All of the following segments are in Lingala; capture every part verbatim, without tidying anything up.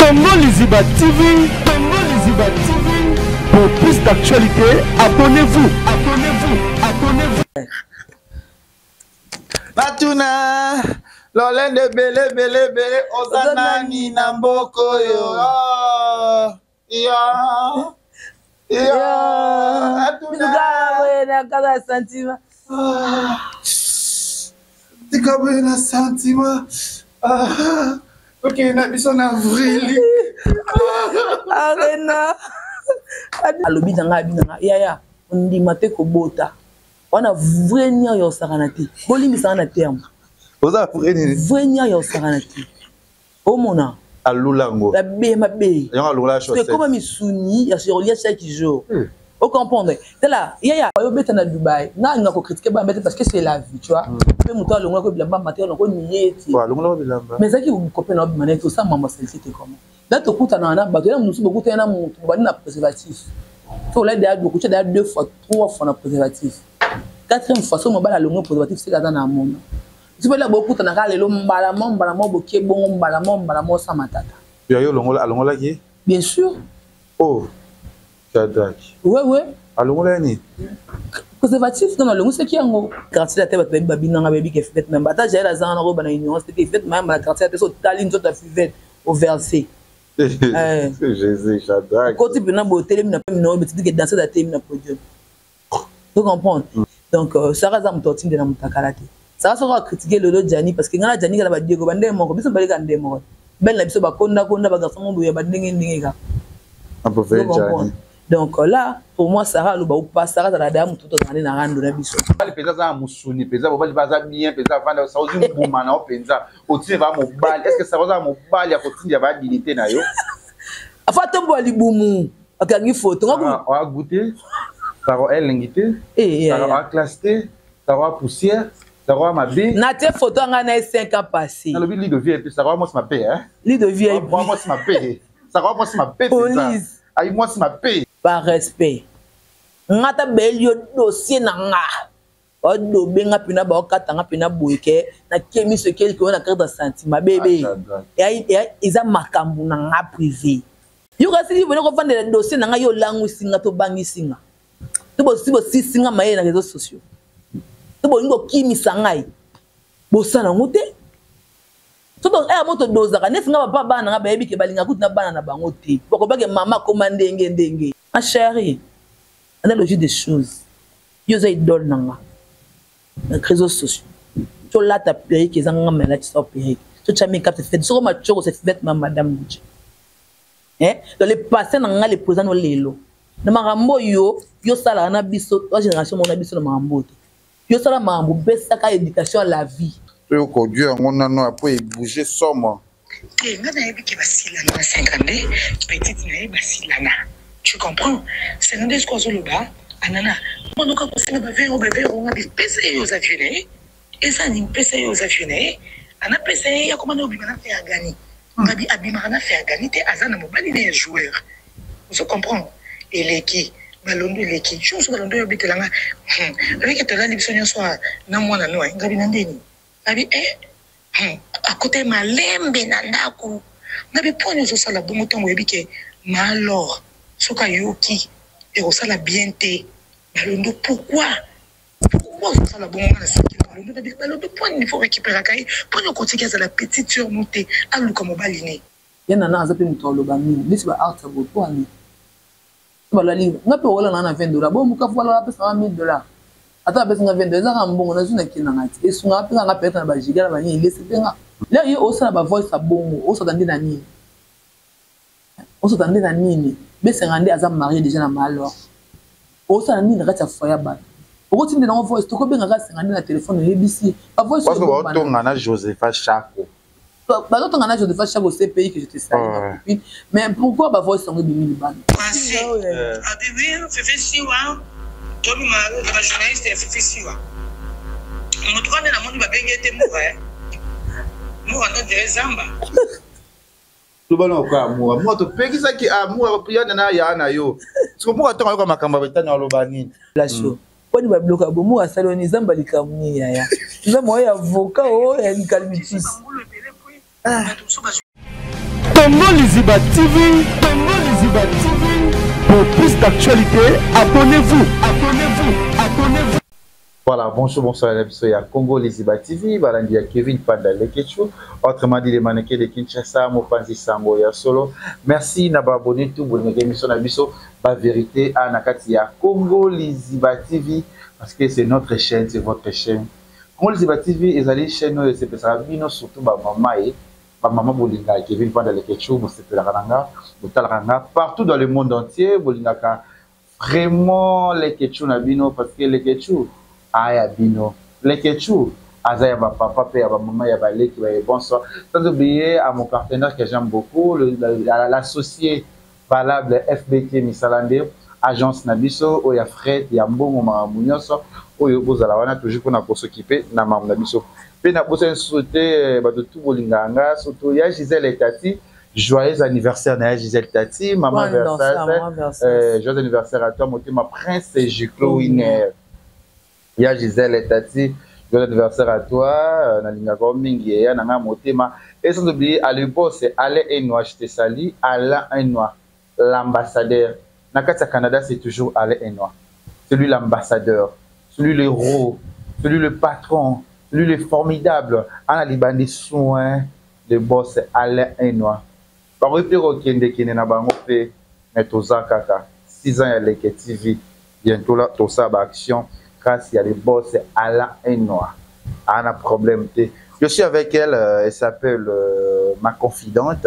Congo Liziba T V, Congo Liziba T V. Pour plus d'actualité, abonnez-vous, abonnez-vous, abonnez-vous. Batuna, lolende bele bele bele ozanani na mboko yo. Ya. Ya. Atuna na kada sentiment. Tikabe na sentiment. Ah. Ok, na biso na vrili. Arena. Alobi nanga binanga. Ya ya, ndi mate ko bota. Wana vrenia yo saranati. Bolimi sana terme. Oza vreni. Vrenia yo saranati. Omona. Alulango. La B ma B. Yanga lula chaussette. C'est comme misuni, ya sur lia chaque jour. Vous comprenez? C'est là, il y a eu bête à Dubaï. Non, il n'a pas critiqué parce que c'est la vie, tu vois. Même moi, le monde qui blâme matin, on nié. Mais ça qui vous copie notre manette, tout ça, maman, c'était comment? Là, tu écoutes un an, bah, tu as beaucoup beaucoup de temps, tu vas dans préservatif. Faut là derrière beaucoup, tu as deux fois, trois fois dans préservatif. Quatrième fois, sur mon bal à l'onglet préservatif, c'est là dans le monde. Tu peux là beaucoup, tu as le long balamon, balamon, bokeh, bon, balamon, balamon, sans matata. Tu as eu l'onglet à l'onglet qui? Bien sûr. Oh. Ouais, ouais. Alors, on est préservatif, non, le c'est qui est en quartier de la tête, baby, non, baby, qui fait même bataille, j'ai la zone en robe, c'était fait même la quartier de la tête, taline, toute la fuvette au verset. Jésus, j'adore. Quand tu peux n'a pas télé, n'a pas mis, mais tu dis que danser la télé, n'a pas Dieu. Tu comprends? Donc, ça reste un tortine de la mutakalate. Ça sera critiquer le lot de Jani parce que quand Jani, elle va dire que Bandé mort, mais ça va aller quand mort. Ben la biso ba konda konda ba garçon mon boya ba ndenge ndenge ka. Un peu fait Jani. Donc là, pour moi, Sarah, le ou pas Sarah, la dame, tout le monde a rendu la biso. Les pesants à Moussouni, pesants, on va pas bien, pesants, vendre ça aussi un boumana, on pense. Au-dessus, va mon bal. Est-ce que ça va mon bal, il y a continué à avoir dignité na yo? Enfin, tu bois les boumou. Ok, il faut. Tu vas on va goûter. Ça va être l'inguité. Ça va classer. Ça va poussière. Ça va ma bille. Na tes photos, on a cinq ans passés. Le lit de vie, et puis ça va moi, c'est ma paix, hein? Lit de vie, et puis. Moi, c'est ma paix. Ça va moi, c'est ma paix. Police. Aïe, moi, c'est ma paix. Par respect. Ngata belio dossier nanga. Odo benga pina ba okatanga pina boyeke na kemi ce quelque on a carte de sentiment bébé. Et ils a makambu nanga privé. Yo kasi li vone ko vendre le dossier nanga yo langu singa to bangi singa. To bo si bo si singa maye na réseaux sociaux. To bo ngo kimi sangai. Bo sana ngote. So donc eh moto dozaka ne singa papa bana nga bayebi ke balinga kutu na bana na bango te. Boko ba ke mama commande ndenge ndenge. Ma chérie. On a le jeu des choses. Yo za idole nanga. Les réseaux sociaux. Tu là ta perruque qui zanga mais là tu sors perruque. Tu as mis cap te fait sur ma choko cette fête ma madame. Hein? Dans les passés nanga les présents no lelo. Na marambo yo yo sala na biso la génération mon biso na marambo. Yo sala marambo besaka éducation à la vie. Yo ko Dieu on a no après bouger somme. Eh nga na yebi ke basila na cinquante petite na basilana. Tu comprends? C'est un des quoi le bas. Anana, moi nous quand on va faire on va faire on a des P C aux avionnés. Et ça ni P C aux avionnés. Ana P C ya comment on va faire gagner. On a dit abima na faire gagner te azana mobali des joueurs. Vous comprenez? Et les qui balondo les qui chose balondo yo bitelanga. Avec que la libson soit na mwana no ngabi na ndeni. Abi eh à côté malembe na ndako. Ngabi poni zo sala bongo tongo yebi ke malor. Soka yoki et on la bien té balondo pourquoi pourquoi on sala bon na soki balondo na balondo point il faut récupérer kai pour nous continuer à la petite sur monter à lu comme baline yana na azape mutolo ba mini this ba out about one ba la ligne na pe wala na vingt dollars bon muka voilà pesa mille dollars ata pesa vingt dollars za mbongo na zuna kina ngati e sunga pesa nga peta na ba giga na ba ni laisse penga là yo osala ba voice abongo osala ndina nini osala ndina nini mais Randé a marié déjà dans malheur. Au sein de la foyer. Au sein de la voix, tu peux bien regarder le téléphone de l'A B C. Parce que tu as Josepha Chaco. Bah, tu as Josepha Chaco, c'est le pays que je te salue. Mais pourquoi ma voix est sur mille balles? Merci. Abibir, Fifi Siwa. Toi, le journaliste, Fifi Siwa. On trouve que la monde va bien être mort. Mort à notre Zamba. Tu vas nous faire amour. Moi, tu peux qui ça qui amour, puis il y en a ya na yo. Tu comprends attends encore ma caméra bête dans l'obani. La show. Quand il va bloquer, bon moi saloni zamba likamuni ya ya. Nza moi avocat oh ya likalmitus. Congo Liziba T V, Congo Liziba T V. Pour plus d'actualités, abonnez-vous, abonnez-vous, abonnez-vous. Voilà, bonjour, bonsoir, il y a Congo Liziba T V, il y a Kevin Panda Lekechu, autrement dit les mannequins de Kinshasa, Mopanzi Sango ya Solo. Merci d'avoir abonné tout, bonne émission Nabiso, la vérité, à Nakati, il y a Congo Liziba T V, parce que c'est notre chaîne, c'est votre chaîne. Congo Liziba T V, ils allaient chez nous, c'est pour ça, surtout ma maman, ma maman Bolinga, Kevin Panda Lekechu, partout dans le monde entier, Bolinga, vraiment les Kechu Nabino, parce que les Kechu, Aya bino, les Ketchou, Azaya ba papa, ya ba maman, ya ba leki, bonsoir. Sans oublier à mon partenaire que j'aime beaucoup, l'associé valable F B T Misalande, agence Nabiso, où il y a Fred, il y a Mbongo Maramounioso, où il y a toujours pour s'occuper de Mam Nabiso. Puis nous avons souhaité de tout Bolinganga, surtout il y a Gisèle et Tati. Joyeux anniversaire à Gisèle Tati, maman anniversaire, joyeux anniversaire à toi, ma prince Jiclo Winner. Il y a Gisèle et Tati, joyeux anniversaire à toi, Nalinga Mingi, Nanga Motema. Et sans oublier, à l'époque, c'est Alain Enoa, je te salue, Alain Enoa, l'ambassadeur. Nakata Canada, c'est toujours Alain Enoa. Celui l'ambassadeur, celui le héros, celui le patron, celui le formidable. En Liban des soins, le boss, c'est Alain Enoa. Par exemple, Kende Kene Nabango fait, mais Toza Kaka, six ans, il y a les T V, bientôt là, Toza Action. Grâce à les boss, c'est Alain Enoa. Elle a un problème. Je suis avec elle, euh, elle s'appelle euh, ma confidente,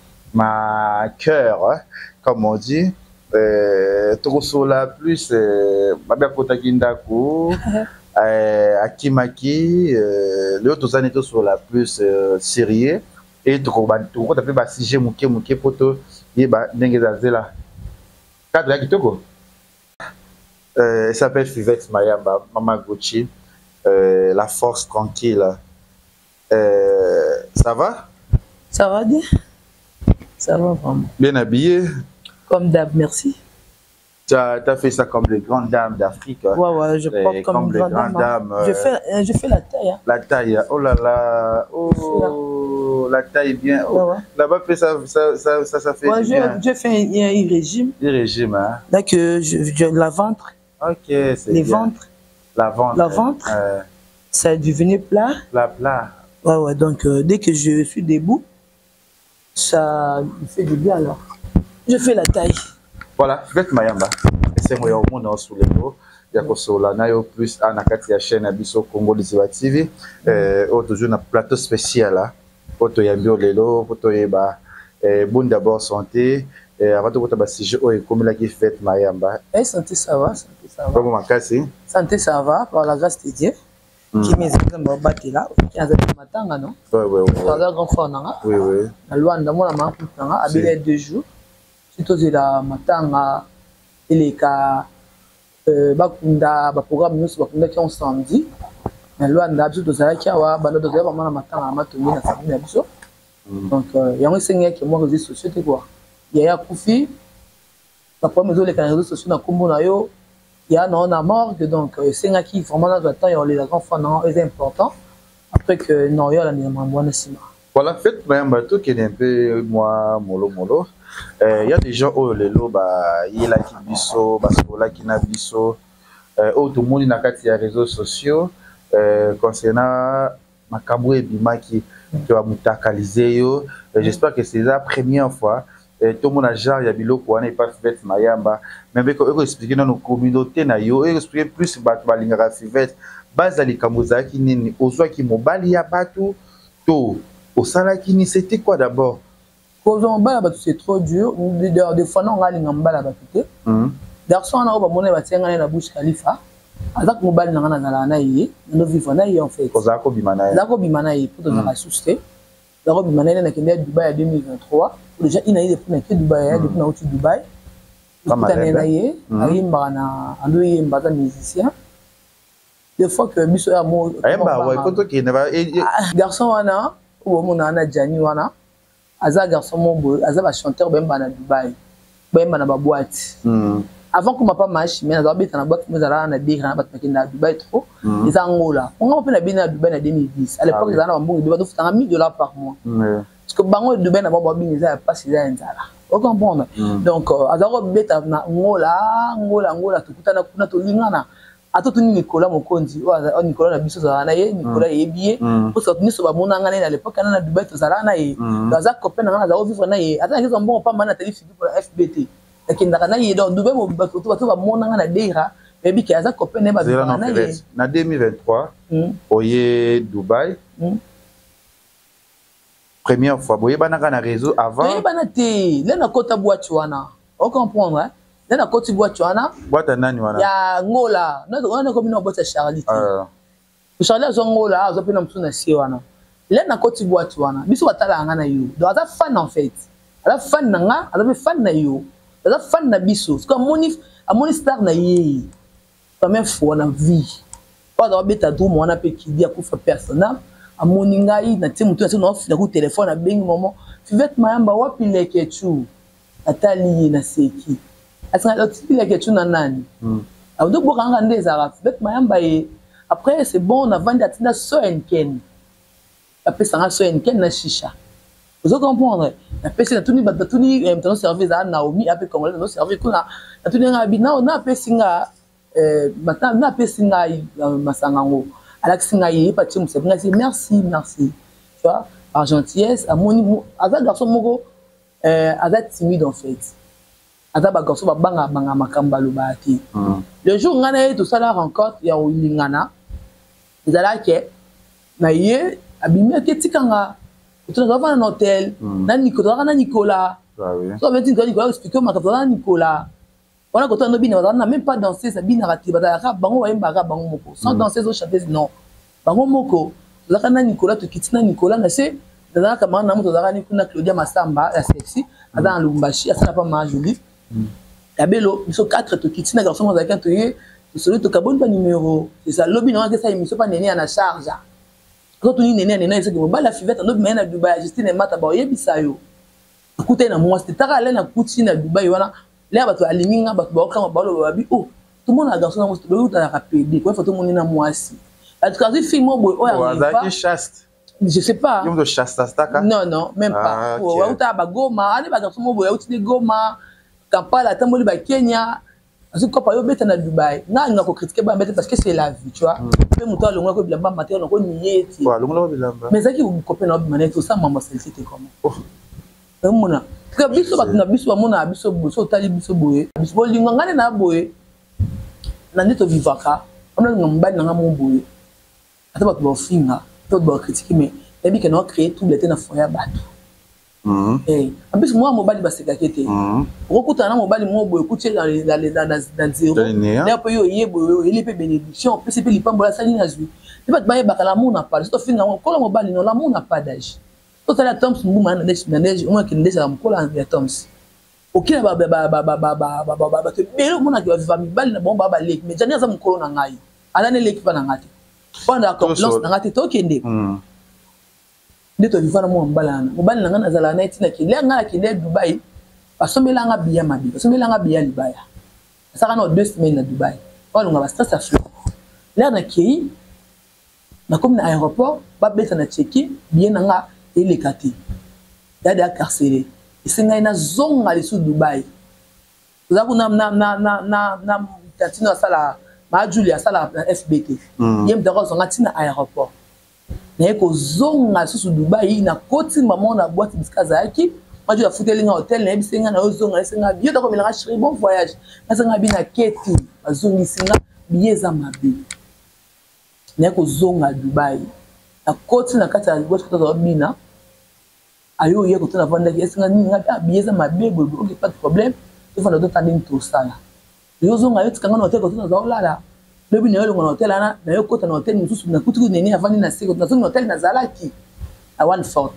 ma cœur, hein, comme on dit. Euh, Trosola plus, Babia Kotakindaku, Akimaki, le autre année Trosola plus sérieux. Et tout le monde a fait Mouké Mouké Poto, Yeba Nengezazela. Cadre Kitoko. Euh, elle s'appelle Fivette Mayamba, Mama Gucci, euh, la force tranquille. Euh, ça va? Ça va bien? Ça va vraiment. Bien habillé? Comme d'hab, merci. Tu as, as fait ça comme les grandes dames d'Afrique. Ouais, ouais, je porte comme, comme les grandes dames. dames euh, je, fais, je fais la taille. Hein. La taille, oh là là, oh, la taille bien. Oh. Ouais, ouais. Là-bas, ça, ça, ça, ça, ça fait ouais, bien. Je, je fais un, un régime. Un régime, hein? Là, que je, je, la ventre. Ok, c'est Les bien. ventres. La ventre. La ventre. Euh, ça est devenu plat. Plat, plat. Ouais, ouais, donc euh, dès que je suis debout, ça me fait du bien alors. Je fais la taille. Voilà, Fivette Mayamba. C'est moi au monde sous les mots. Il y a Kosola, Nayo plus à Nakati chaîne Abiso Congo Liziba T V. Euh, toujours un plateau spécial là. Auto Yambio Lelo, Auto Yeba. Bon d'abord santé. Avant tout, tu as sujet comme la qui fait Mayamba. Eh, santé, ça va, santé, ça va. Comment ma santé, ça va, par la grâce de Dieu. Qui m'est en battu là, qui a été matin, non? Oui, oui, oui. Dans la grande faune, oui, oui. La loi de moi, la main, à bien deux jours. Surtout, c'est la matin, il est qu'à Bakunda, Baprogramme, nous, Bakunda qui ont samedi. La loi de l'absolu de Zara qui a un bando de Zara, maman, la matin, à Matoumi, la famille d'Absolu. Donc, il y a un seigneur qui est moi, réseaux sociaux, c'est quoi? Il y a Koufi, la première les réseaux sociaux dans Kumbonayo, il y a non à morgue, donc c'est un qui vraiment dans le temps, il y a les enfants, non, c'est important. Après que non, il y a la Niamambouane Sima. Voilà, faites un bateau qui est un peu moi, mollo, mollo. Il y a des gens, oh, les lots, il y a la qui biso, basola qui n'a biso, oh, tout le monde n'a qu'à les réseaux sociaux, concernant Makabou et Bima qui va mutakaliser. J'espère que c'est la première fois. Tout le monde a genre, il y a bilo pour n'est pas Fivette Mayamba. Mais avec eux expliquer dans nos communautés na yo, expliquer plus bat balingara Fivette. Bazali Kamuza qui n'est aux qui mobali ya batu to au sala qui ni c'était quoi d'abord? Cause on bala batu c'est trop dur. Des fois non on a l'ingambala batu. Garçon on a pas monnaie batu ngana na bouche Khalifa. Azak mobali ngana na na yé, no vivre na yé en fait. Cause ako bimana yé. Zako bimana yé pour te assuster. Zako bimana yé na kende Dubaï en deux mille vingt-trois. Déjà il a eu des problèmes à Dubaï, depuis na au Dubaï. Il a eu des problèmes musicien. Des fois que biso ya mo garçon wana ou mon ana Jani wana aza garçon mo aza ba chanteur bemba na Dubaï bemba na ba boîte avant que ma pas marche mais na beta na boîte mais ala na bi na bat na Dubaï trop ils angola on a fait na bi na Dubaï na deux mille dix à l'époque ils en ont bon ils doivent faire mille dollars par mois parce que bango Dubaï na ba bini za pas si za nzala vous comprenez donc azaro beta na ngola ngola ngola tukutana kuna to lingana ato tuni Nicolas Mokonzi o Nicolas na biso za na ye Nicolas yebiye pour ça tuni so ba mona ngana na l'époque na Dubaï to zala na ye za copain na za vivre na ye ata qu'ils ont bon pas mana tali figure pour la F B T lakini na ye donc Dubaï mo ba to ba mona ngana deira mais bi ka za copain na ba na ye na deux mille vingt-trois oye Dubaï première fois boye bana kana réseau avant boye bana te là na kota boîte wana on comprendre hein là na kota boîte wana boîte nani wana ya ngola na on a comme une boîte Charlie euh Charlie zo ngola zo pina mtuna si wana là na kota boîte wana biso batala ngana yo donc aza fan en fait ala fan na nga ala fan na yo aza fan na biso parce que moni amoni star na ye première fois na vie pas dans beta do mona pe ki dia kufa personnel amoni ngai na timu tu na ofina ku téléphone na bengi momo Fivette mayamba wapi leke tu atali na seki asanga loti leke tu na nani a do boka nga ndeza ra Fivette mayamba e après c'est bon on a vendu atina so enken après ça so enken na shisha vous comprenez la pesi na tuni ba tuni maintenant service à Naomi après comme le service kuna na tuni nga bi na na pesi nga euh maintenant na pesi nga masanga ngo Alex Ngaye, Pati Moussabina, merci, merci. Tu vois, par gentillesse, à mon Aza garçon moko, Aza timide en fait. Aza garçon ba banga banga makamba lo baati. Le jour où on a tout ça la rencontre, il y a eu Lingana. Ils allaient que, na ye, abimé que tikanga. Tu vas dans un hôtel, na Nicolas, na Nicolas. Tu vas dire que Nicolas explique ma capitale Nicolas. On a quand on n'a même pas dansé, ça bina raté, badara bango wa mbara bango moko. Sans danser aux chanteuses non. Bango moko. Là quand Nicolas te quitte na Nicolas na c'est dans la caméra na moto zara ni kuna Claudia Masamba la sexy, dans Lumbashi, ça n'a pas mal joli. La bello, ils sont quatre te quitte na garçon avec un toyé, celui te cabone pas numéro. C'est ça lobby non que ça émission pas néné à la charge. Quand on néné néné c'est que ba la fivette en mais na Dubaï, Justine mata ba yebisayo. Écoutez na moi c'était taralé na kuti na Dubaï wana. Là bato aliminga bato ba okanga ba lo babi oh tout le monde a garçon na moto ba uta rapide quoi faut tout le monde na mwasi en tout cas si film mo o arrive pas chaste je sais pas yom de chaste staka non non même pas wa uta ba goma ani ba garçon mo bo ya uti goma Kampala tamboli ba Kenya parce que pa yo beta na Dubaï na nga ko critiquer ba beta parce que c'est la vie tu vois pe muto alonga ko bilamba matériel ko nieti wa longa bilamba mais ça qui vous copain na manette tout ça maman c'était comment oh mona que biso batuna biso mona biso biso tali biso boye biso bolinga ngane na boye na ndito vivaka amna ngambani na ngamo boye ata bato ba finga to ba critiquer mais ebi que nous créer tout l'été na foya bato mhm eh ambisi moi mobali baseka kete mhm okuta na mobali mo boye kutie dans les dans dans zéro là po yo yebo il peut bénédiction peut c'est lipambo la saline azui tu vas te bailler bakala mo na pas to finga ko mobali non la mo na pas d'âge. Tout à l'heure, Toms, nous m'avons dit que moi qui ne sais pas si Toms. Ok, bah bah bah bah bah bah bah bah bah bah. Mais le monde a dit va me baller na bon bah bah lek. Mais j'en ai ça mon colon n'angai. Alors ne lek pas n'angate. Pendant la confiance n'angate toi qui ndé. Ndé toi vivant moi mbalana. Mbalana n'anga nazala na etina ki. Là n'anga ki ndé Dubaï. Parce que melanga biya mabi. Parce que melanga biya libaya. Ça rend deux semaines à Dubaï. On a stress à flot. Là na ki. Na comme na aéroport, ba beta na checker bien n'anga. Et les kati dada carcéré et c'est na zonga les sous Dubaï vous avez na na na na na na tatino sala ma Julia sala F B T yem dako zonga tina aéroport na ko zonga sous Dubaï na koti maman na boîte biskaza yaki ma Julia futelinga hôtel na bisenga na zonga senga bio dako milanga chéri bon voyage na senga bi na keti azongi singa bieza mabe na ko zonga Dubaï na koti na kati ya boîte kutoka bina ayo ye kotona vanda esinga ni ngata bieza mabebo ok pas de problème il faut d'autres tanding tout ça là yo zonga yo tikanga na hotel kotona za olala lebi na yo longa na hotel ana na yo kota na hotel mususu na kutu nene avandi na seko na zonga hotel na zalaki a one fort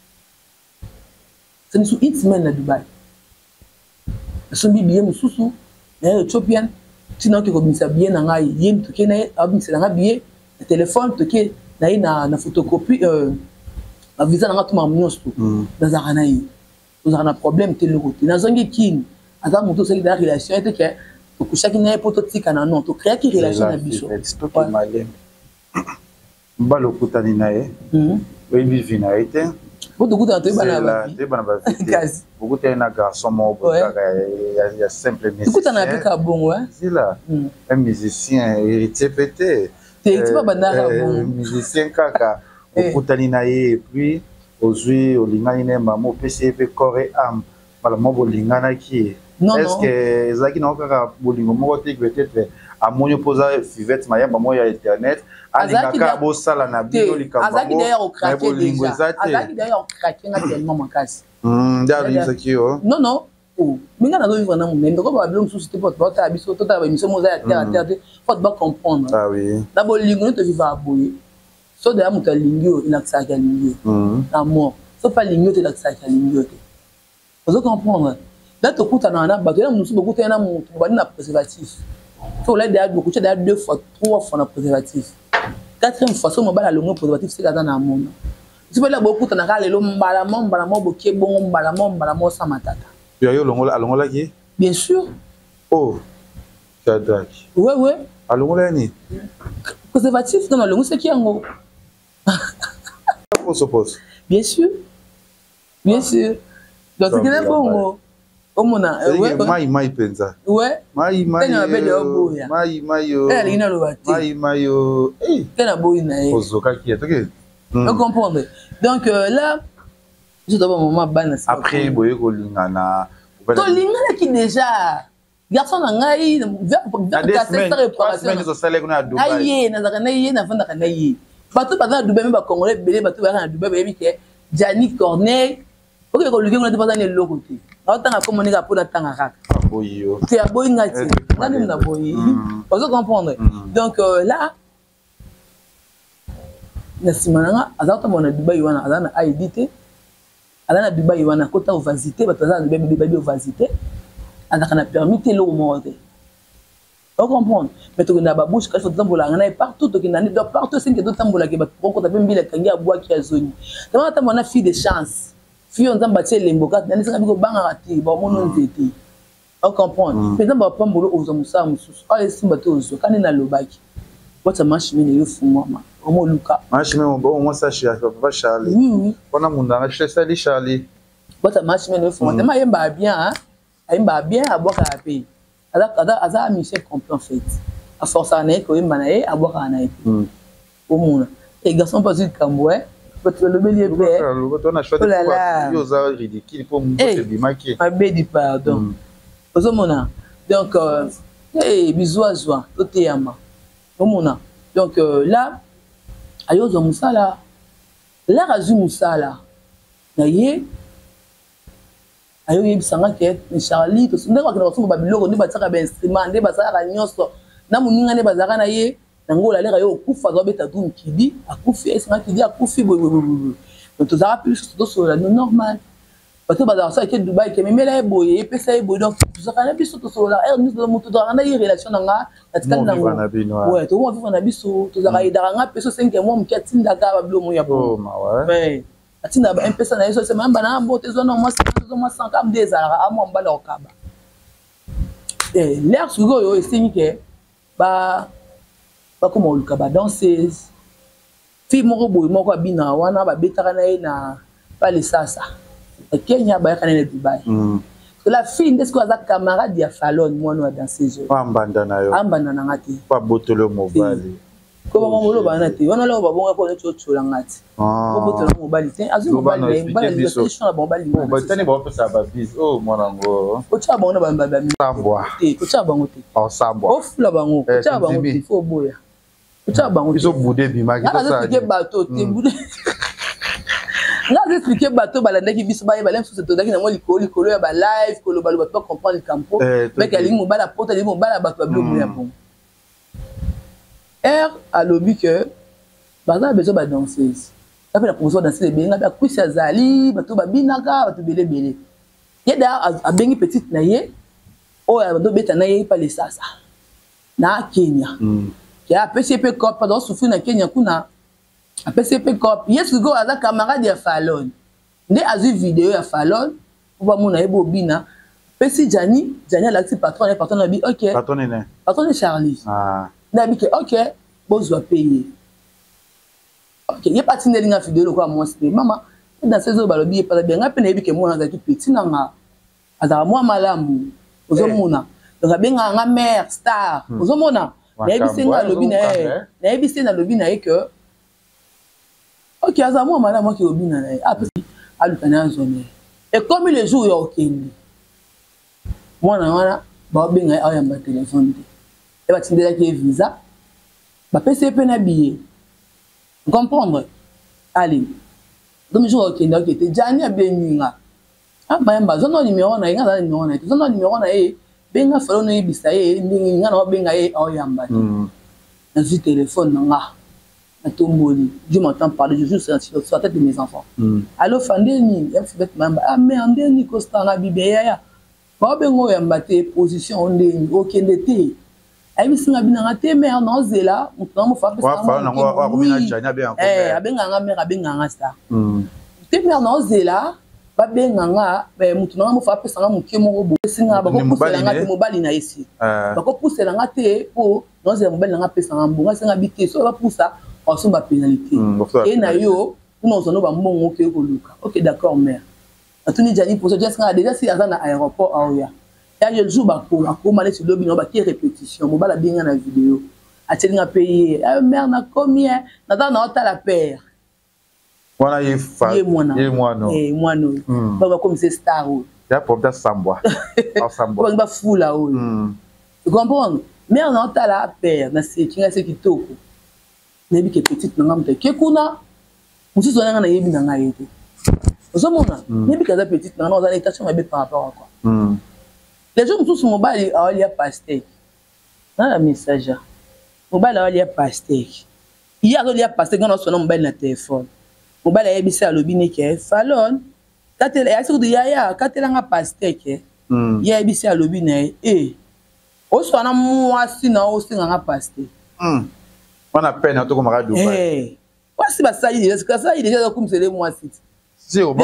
c'est une suite semaine na Dubaï sombi bien mususu na Ethiopian tina ke ko bisa bien na ngai yem to ke na abisa na bien téléphone to ke na ina na photocopie euh la visa na ngatu mamnyosto dans arana yi nous avons un problème tel route na zongi kin ata moto seli da relation était que to kushaki na prototype na non to créer qui relation na biso stop malem mbalo kutani nae mhm oui vivina été Beaucoup de temps, beaucoup de garçons, il y a simple musicien. Beaucoup de bon, ouais. C'est là, un musicien héritier pété. Musicien kaka, beaucoup de et puis aujourd'hui, au lingana maman P C P corps et âme, maman au lingana qui. Est-ce que Zaki n'a pas bolingo mo peut-être à mon posa fivette maya maman ya internet. Azaki d'ailleurs sala na bino likambo. Azaki d'ailleurs au craquer déjà. Azaki d'ailleurs au craquer na tellement makasi. Hmm, d'ailleurs Zaki oh. Non non. Oh, minga na do vivre na monde. Ndoko ba blom société pour ta biso to ta ba mission moza ya terre à terre. Faut pas comprendre. Ah oui. Na bolingo to vivre aboye. So d'ailleurs muta lingio ina tsaka lingio. Hmm. Na mort. So pas lingio te la tsaka lingio te. Vous comprendre? Là tu écoutes na na ba to na musu beaucoup te na mu ba na préservatif. Faut là d'ailleurs beaucoup d'ailleurs deux fois trois fois na préservatif. Quatrième fois, mon bal à l'ongle préservatif, c'est dans le monde. Tu peux là beaucoup de gens qui ont balamon, balamon, bokeh, bon, balamon, balamon, sans matata. Tu as eu l'ongle à l'ongle qui? Bien sûr. Oh, Shadrach. Oui, oui. À l'ongle ni? Préservatif, dans l'ongle, c'est qui en haut? On suppose. Bien sûr. Bien sûr. Donc, c'est qu'il est bon. Oh mon âme. Ouais. Mai mai penza. Ouais. Mai mai. Tena belle obo ya. Mai mai yo. Elle ina lo bati. Mai mai yo. Eh. Tena boy na e. Ozoka qui est OK. Vous comprenez? Donc euh, là, je dois moment ban. Après boye ko lingana. To lingana qui déjà. Garçon na ngai vers vers casser sa réparation. Semaine so sale kuna Dubai. Aye na zaka na ye na vanda kana ye. Bato baza Dubai me ba congolais belé bato ba na Dubai ba yebi ke Gianni Corneille. OK ko luki kuna te pas na le côté. Autant comme on est pour attendre à boyo. C'est à boy ngati. Là nous na boy. Vous comprenez? Donc euh, là na simananga azata mona Dubai wana azana a édité. Azana Dubai wana kota visiter bataza Dubai Dubai visiter. Azaka na permis le monde. Vous comprenez? Mais tu na babouche quand faut tambola ngana partout to kinani do partout c'est que do tambola ke ba ko ta bembile kangia bois qui a zone. Donc ta mona fille de chance. Fille on tamba tse lemboka nani saka biko banga ati ba mono nzete. On comprend. Mais dans ba pambolo ozo musa mususu. Ah esimba to ozo kani na lobaki. Bota machine ne yo fumwa ma. Omo luka. Machine mo bo mo sa chia papa Charlie. Oui oui. Ona munda na chesa li Charlie. Bota machine ne yo fumwa. Tema yemba bien hein. Ayemba bien aboka ape. Ada ada aza Michel comprend en fait. A force ana ko yemba na e aboka na e. Omona. Et garçon pas du Cambouais. Votre le bélier père. On a choisi de yoza ridicule pour me faire bimaki. Ma bédi pardon. Ozomona. Donc euh eh bisous à joie, tout est yama. Omona. Donc euh, là ayozo musala. Là razu musala. Na ye ayo yebisanga ke Charlie to ndeko akina ko babiloko ndi batsaka ba instrument ndi basaka nyonso. Na muninga ne bazaka na ye. Nangola lera yo kufa zo beta dum kidi akufi esanga kidi akufi boy boy boy donc tu as plus tout sur la normal parce que bazar ça que Dubai que même là boy et pesa boy donc tu as kana biso to sur la air nous nous to dans une relation nga atikali nango ouais to on vivre na biso to za kaida nga peso cinq mois mkiatinda ka bablo mo ya oh ma ouais atinda ba pesa na yeso c'est même bana mbote zo no moi zo moi cent comme des ara amo mbala okaba eh l'air sugo yo estimi que ba pas comme on le danseuse fille moko boy moko abina wana ba betaka na na pas les sasa et Kenya ba kana na Dubai que la fille ndesko aza camarade ya Fallon moi no danseuse pa mbanda na yo ambanda na ngati pa botolo mobali ko ba molo ba na te wana lo ba bonga ko ne tsola ngati ko botolo mobali te azu mobali ba ba station na mobali mo ba tani ba pesa ba biz oh mwanango ko cha ba na ba ba sambwa te ko cha ba ngote oh sambwa o fula ba ngo ko cha ba ngote fo boya. Ils ont boudé bimaki ça. Là, expliquer bateau, t'es boudé. Là, expliquer bateau, balanda qui biso baye balem sous ce toda qui na moi likolo likolo ya ba live, kolo balu pas comprendre le campo. Mais qu'elle mo bala porte, elle mo bala bateau blo mo ya bon. R a lobby que baza besoin ba danseuse. Après la promotion danser les benga ba kwisi azali, bateau ba binaka, bateau belé belé. Yeda a bengi petite na ye. Oh, a do beta na ye pa les sasa. Na Kenya. Ya P C P Corp dans souffrir na Kenya kuna a P C P Corp yes go aza camarade ya Fallon nde azu vidéo ya Fallon pour ba mona ebo bina pesi Gianni Gianni la patron et patron na bi OK patron ne patron de Charlie ah na bi ke OK bozo payer OK ye parti na linga vidéo ko moi c'est maman dans ces eaux balobi pas bien ngapé na bike mona zaki petit na nga azala moi malamu ozomona donc bien nga mère star ozomona na ebisi nga lobi na na ebisi na lobi na que OK azala moi malamu ki lobi na ah alukana zone et comme les jours yo okende mwana wana ba benga ayamba téléphone et ba tindela ki visa ba pese pe na billet comprendre allez donc je vois qu'il y a qui était Jani a bien nuinga ah bah bah zone numéro na inga zone numéro na zone numéro na e benga falo na ibisa e ndinga na benga e oyamba na su téléphone nga na tomboli je m'entends parler je joue sur la tête de mes enfants allo fandeni ya fait mamba ah mais andeni costa na bibeya ya ba bengo yamba te position ndeni okende te ayi singa binanga te mère non zela mutu mo fa pesa mo eh abenga nga mère abenga nga sta te mère non zela ba benga nga mutu mo fa pesa nga muke mo bo singa ba ko pusela nga te mobali na isi ba ko pusela nga te po non zela mobali nga pesa nga mbonga singa bite so ba pusa on so ba pénalité et na yo nous on ba mbongo ke ko luka OK d'accord mère atuni jani pour ça singa déjà si azana aéroport aoya et je joue bako akoma les lobby no ba ki répétition mo bala binga na vidéo ateli nga payer mère na combien na dans na hôtel la père wana yi fa ye mwana ye mwana eh mwana ba comme c'est star o ya problème sambwa sambwa ba fula o tu comprends mère na hôtel la père na c'est kinga c'est kitoko na bi ke petite na ngamte ke kuna musu zona na yebi na nga yete ozomona na bi kaza petite na na za état sur ma be par rapport à quoi les gens tous mobile a lié pastèque dans la message mobile a lié pastèque il y a lié pastèque dans son mobile na téléphone mobile a ebisa lobine ke falon katela ya sur de yaya katela nga pastèque ya ebisa lobine eh o so na mwasi na o singa nga pastèque on a peine to ko mara Dubaï eh wasi ba sayi déjà ça ça déjà comme c'est les mwasi si au bon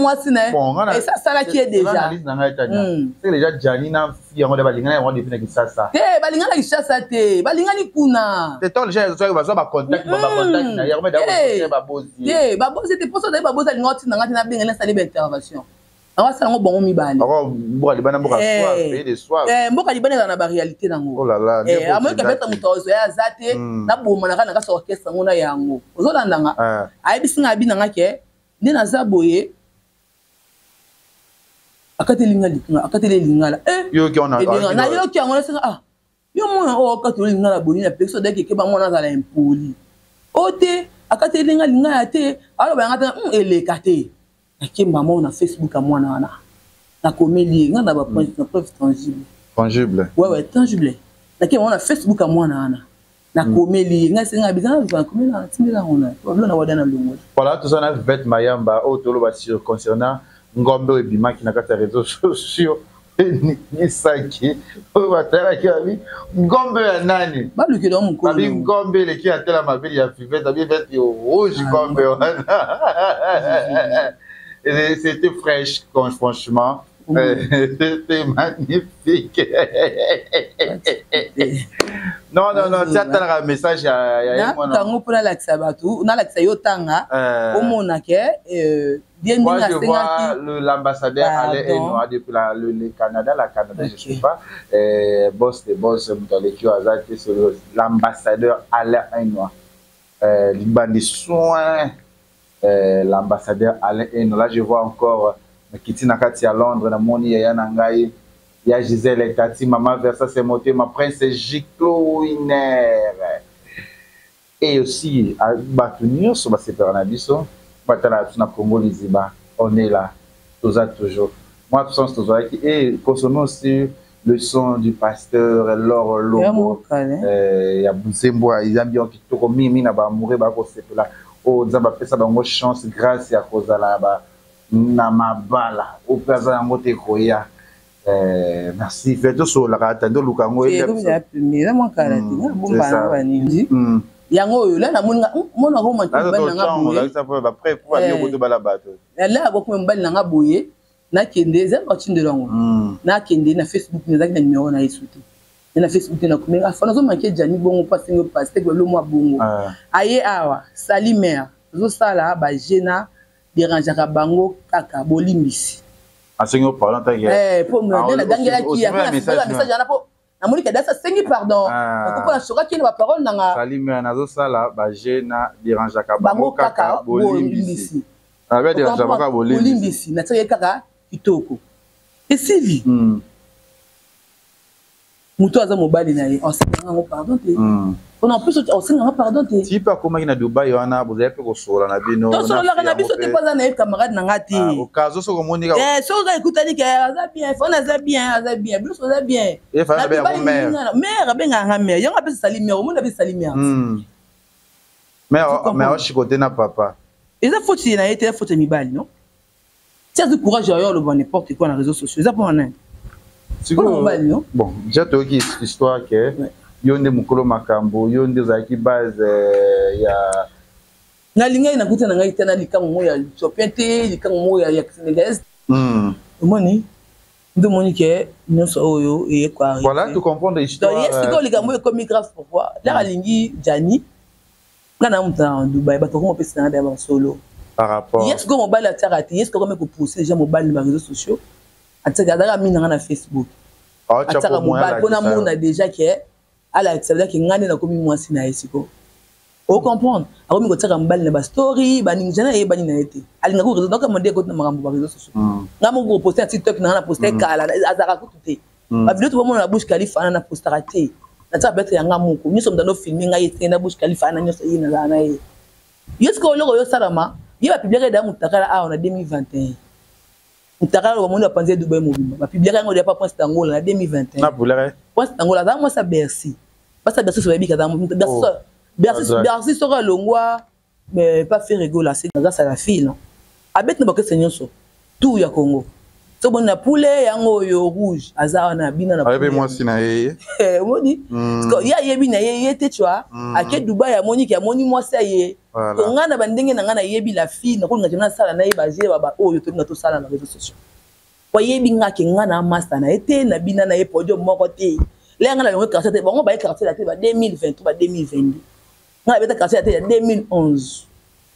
et ça ça là qui est déjà c'est déjà Janina fi yango de balingana yango depuis na Kisasa eh balingana Kisasa te balingani kuna te to déjà so ba so ba contact ba contact na yango da ba bozi eh ba bozi te poso da ba bozi ngoti na ngati na benga na sali ba intervention awa sala ngo bongo mibale ako mboka libana mboka soir pays de soir eh mboka libana na ba réalité nango oh là là eh amo ka beta mutozo ya zate na boma na kana ka so orchestre ngona yango ozolanda nga ayi bisinga bi na ngake ndina zaboye akateli ngali akateli lingala eh yo ki ona na yo ki ngona singa ah yo mona o akateli lingala boni na pexo de ke ba mona za la impoli ote akateli ngali ngaya te alo ba ngata ele kate akimba mona Facebook a mwana wana na komeli ngana ba point na preuve tangible tangible ouais ouais tangible nakimba mona Facebook a mwana wana na komeli ngasenga bizana ba komeli na tindela ona problème na wadana lungu voilà tout ça na vet mayamba o tolo ba sur concernant ngombe ebima ki na kata réseaux sociaux ni saki o batara ki abi ngombe ya nani baluki do mukolo abi ngombe le ki atela mabeli ya fivet abi vet yo rouge ngombe wana c'était fraîche franchement c'était magnifique. Non, non, non, tu as un message à moi. Tango pour la Xabatu, na la Xayotanga, au Monaké, moi je vois l'ambassadeur Alain Enoa depuis le Canada, la Canada, je ne sais pas, boss de boss, l'ambassadeur Alain Enoa. L'Iban des soins, l'ambassadeur Alain Enoa. Là, je vois encore. Kiti nakati à Londres na moni ya nangai ya Gisèle Tati maman Versa c'est monté ma prince Giclo Winer et aussi à Batunio sur ba Sepernadiso batala tuna Congo Liziba on est là tous à toujours moi tout sens tous qui et concernant aussi le son du pasteur Laure Longo euh ya Buzembo ils ont bien qui to mimi na ba mourir ba ko sepela o nzamba pesa bango chance grâce ya kozala ba na mabala au plaza yango te koya eh merci fait so la kata ndo lukango e ya premier mo kala ti bomba na bani yango yo la na mona mona ko mantu bana nga boye la ça peut ba près pour aller au bala bato la ko ko mbali nga boye na kende za ko tindela ngo na kende na Facebook na zaki na numéro na isuti na Facebook na ko menga fana zo manke jani bongo passer ngo passer ko lo mo bongo aye awa salimer zo sala ba jena dérangeaka bango kaka bolimbisi asengo pardon ta ke eh pour me donner dangela ki ya na message ana po na moni ka dasa sengi pardon ko na soka ki na parole nanga salimi nazo sala ba je na dérangeaka bango kaka bolimbisi abe dérangeaka bolimbisi na tsaka kaka kitoko esili muto aza mobali na ye osenga ngo pardon te on en plus osenga ngo pardon te ti pa koma na Dubai wana bozaya pe ko sola na bino to sola na biso te pas na camarade na ngati o kazo so komoni ka eh so ga écoute ni que aza bien fona aza bien aza bien biso aza bien e fa na be mon mère mère be nga mère yanga pe sali mère o monde be sali mère mais mais o chikote na papa eza faute na été faute mi bali non tiens du courage yo le bon n'importe quoi na réseaux sociaux eza pour un bon déjà tu as histoire que yonde mukolo makambo yonde zaki base ya na linga ina kuta na ngai tena likango moya chopente likango moya ya sénégalaise mm moni ndo moni que nyonso oyo e kwa voilà tu comprends l'histoire donc est-ce que likango moya comme grave pourquoi la lingi Jani ngana mta en Dubai ba to ko pesa na ba solo par rapport est-ce que mobile a taraté est-ce que comme ko pousser déjà mobile na réseaux sociaux ataka dara mina na Facebook ataka mobile pona mona déjà que ala ça veut dire que ngane na komi mwasi na esiko o comprendre akomi ko tsaka mobile na ba story ba ninjana e ba nina ete alinga ko réseau donc mande ko na makambo ba réseaux sociaux ngamo ko poster TikTok na na poster kala azaka ko tuté ba vidéo to mona na Bush Khalifa na poster raté na tsaka betre yanga moko nyoso mdano filmer ngai ete na Bush Khalifa na nyoso ina na na e yesko loko yo salama ye ba publier da mutakala a na deux mille vingt et un mutakala wa mona panze Dubai mobimba ba publier ngo pas point Angola na deux mille vingt et un na bulere point Angola za mo sa Bercy parce que Bercy so baby kaza Bercy Bercy sera longwa mais pas faire rigoler c'est grâce à la fille non abet na ba question so tout ya Congo so bon na poulet yango yo rouge azara na bina na poulet moi si na ye eh moni parce que ya yebi na ye te tu vois ake Dubai ya moni ki moni moi ça ye to ngana bandenge na ngana yebi la fille na ko ngati na sala na ye baje baba oyo to ngato sala na réseaux sociaux kwa yebi ngaki ngana master na ete na bina na ye podium moko te le ngana le quartier te bon ba quartier la te ba deux mille vingt-trois ba deux mille vingt-deux ngana beta quartier la te deux mille onze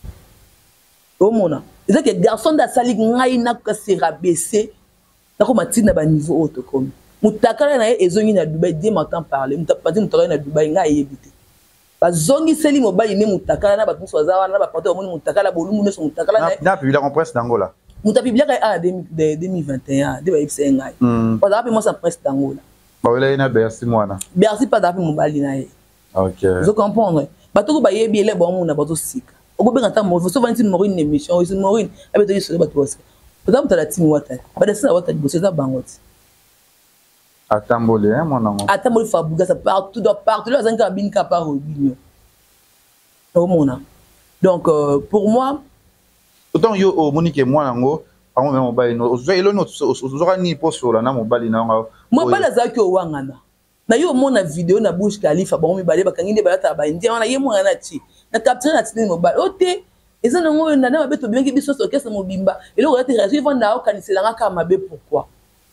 o mona c'est que garçon da sali ngai na ka se rabaisser na ko matina ba niveau auto comme mutakala na ye ezongi na Dubai dès matin parler mutapati mutakala na Dubai ngai yebite ba zongi seli mobile ne mutakala na ba muso zawa na ba pato moni mutakala bolumu ne so mutakala na publié en presse d'Angola muta publié à deux mille vingt et un de ba ipse ngai parce que moi ça presse d'Angola ba wela ina Bercy mwana Bercy pas d'après mobile na ye OK je comprends ba to ko ba yebi ele bon muna ba to sika ogo benga ta mo so vingt Maureen émission aussi Maureen abeto yiso ba to sika par exemple la team wata ba de ça wata bosser ça bangote atambole hein mon amour atambole fabuga ça partout dans partout là zanga bin ka par obinyo au mona donc euh, pour moi autant yo o monique moi nango amo même mobile no zo elo no zo ni posto la na mobile na ngo mobile azaki o wangana na yo mona vidéo na Bush Khalifa ba mi bale ba kanginde ba ta ba ndia wana ye mwana na ti na capture na ti mobile ote eza nango na na beto bien ki biso so kesa mobimba elo ko te réagir vanda o kanisela ngaka mabe pourquoi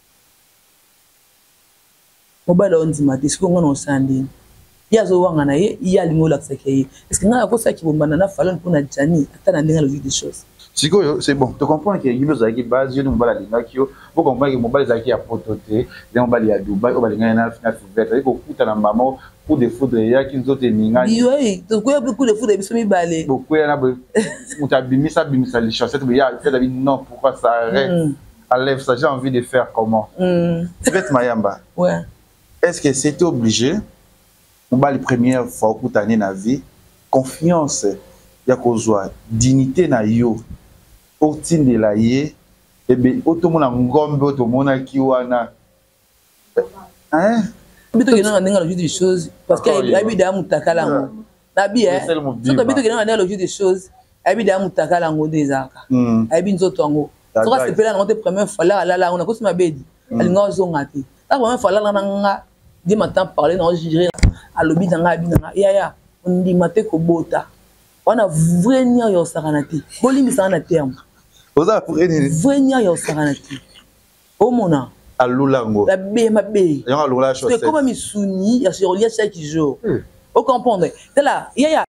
mobile on dit mate siko ngona osandi ya zo wanga na ye ya lingo la tseke est-ce que ngana ko sa ki bombana na falon pona Jani atana ndinga le des choses siko c'est bon tu comprends que yimo zaki base yo mobile linga kio vous comprenez que mobile zaki a pototé les mobile ya Dubai o balinga na na fête ko kuta na mama pour des foudre ya ki nzote ninga oui to ko beaucoup de foudre biso mi balé beaucoup ya na mutabimisa bimisa les chaussettes mais ya fait David non pourquoi ça arrête enlève ça j'ai envie de faire comment fête Mayamba ouais. Est-ce que c'était obligé on va les premières fois pour ta na vie confiance ya kozwa dignité na yo otinde la ye et ben otomona ngombe otomona kiwana hein bito kena ndinga logique des choses parce que habida mutakala ngo nabi hein so bito kena ndinga logique des choses habida mutakala ngo dezaka habi nzoto ngo so ka sepela ngo te première fois là là là on a kosima bedi alinga zonga te la première fois là là nga di matin parler non gérer à lobi nanga abi nanga ya ya on dit maté ko bota on a vraiment yo saranati bolimi sana terme oza prene vraiment yo saranati o mona alulango la be ma be ya alula chose c'est comme misuni ya sur lia chaque jour o comprendre c'est là ya ya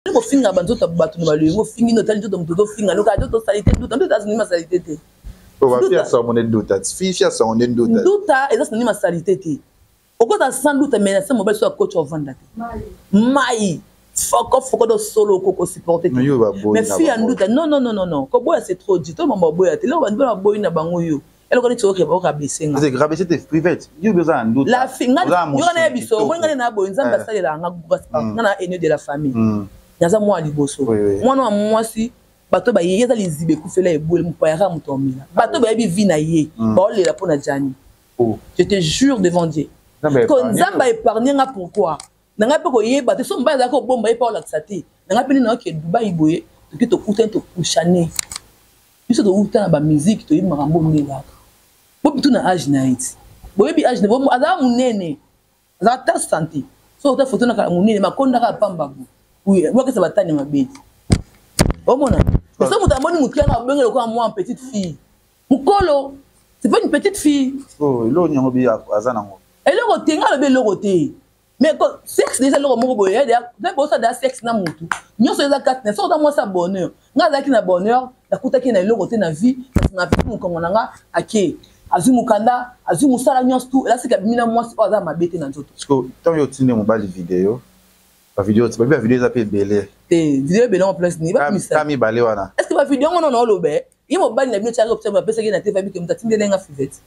ko finga banzoto batu na balu ngo fingi no tali to to finga no ka to salité duta ndo tazini ma salité te on va faire ça on est duta fi fi ça on est duta duta eza ni ma salité te okota sans doute mais ça mobile soit coach vanda te mai foko foko do solo koko supporter mais fi en doute non non non non non ko boya c'est trop dit to mama boya te lo ba boya na bango yo elle connaît que ba ka besenga c'est grave c'était privé yo besoin en doute la fi ngana yo na biso mo ngana na boya nzamba salela nga ngana ennemi de la famille yaza moi liboso mwana wa mwasi bato ba yeza lizibe kufela ebole mpayaka mutomila bato ba yebi vina ye ba olela pona jani je te jure devant Dieu ko nzamba épargner nga pourquoi nanga pe ko yeba te so mbaza ko bomba epa ola tsati nanga pe na ke Dubai boye to ki to kuta to kushane biso to uta na ba musique to yima rambo ndela bo bitu na age na it boye bi age na bo aza munene aza ta santé so ta photo na ka munene makonda ka pamba bu oui moi que ça va tani mabeti au mona mais ça muta moni mukia na bengelo ko moi petite fille mukolo c'est pas une petite fille oh lo nyango bi azana ngo ele ko tenga le belo côté mais ko sexe déjà le moko boye ya da bo ça da sexe na mutu nyoso eza quatre ne so da moi ça bonheur nga za ki na bonheur da kuta ki na le côté na vie na pe ko ngona nga ake azimu kanda azimu sala nyos tout là c'est que mina moi c'est pas ma bête na nzoto parce que tant yo tine mo bali vidéo la vidéo c'est pas la vidéo ça peut belé eh vidéo belé en place ni ba misa kami balé wana est-ce que la vidéo on on lo be yimo bali na bino tshaka observe pesa ki na T V bi ke mtatinde lenga fivete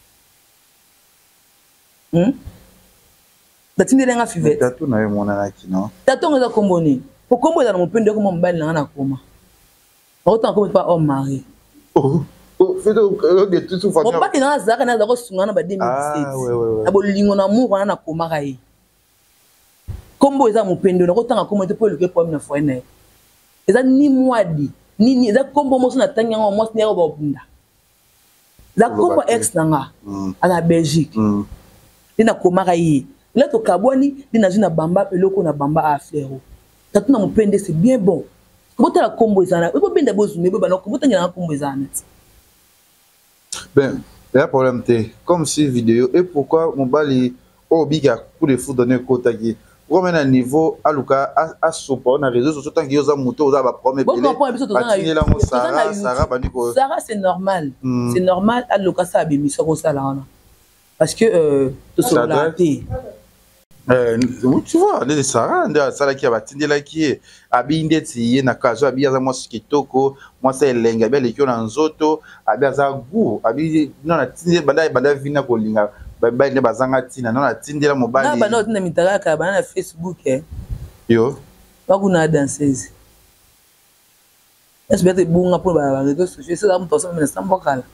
hmm tatinde lenga fivete tatu na yo mona na kino tatu ngeza komboni po kombo za na mpendo ko mbali na na koma autant comme pas homme mari oh fait de tout sous on pas que na zaka na zako sungana ba deux mille dix-sept ah ouais ouais ouais abo lingo na mu wana na koma kai kombo eza mpendo na kotanga kombo te po le ke problème na foi na eza ni mwadi ni ni eza kombo mo na tanga ngo mo sne ba bunda za kombo ex nanga ala Belgique ina koma kai là to kabwani dina zina bamba eloko na bamba a flero tatu na mpende c'est bien bon comment la kombo ezana ebo benda bozume ebo bana comment ngana kombo ezana ben il y a problème te comme si vidéo et pourquoi mon bali au biga pour les fous donner quota qui comme un niveau aluka a sopa na réseaux sociaux tant qu'il y a moto za ba premier belé Sarah Sarah baniko Sarah c'est normal c'est normal aluka ça be miso ko sala wana parce que euh to so la té Euh, tu vois, les Sarah, ça là qui a battu là qui est abindé ti na kazo abi za moi kitoko moi c'est lenga bien les qui on zoto abi za goût abi non na tindi banda banda vina ko linga ba ba ne bazanga tina non na tindi la mobali na banda tina mitaka ka bana na Facebook eh yo ba kuna danseuse est-ce que bunga pour ba réseaux sociaux ça mto ça mais ça mbokala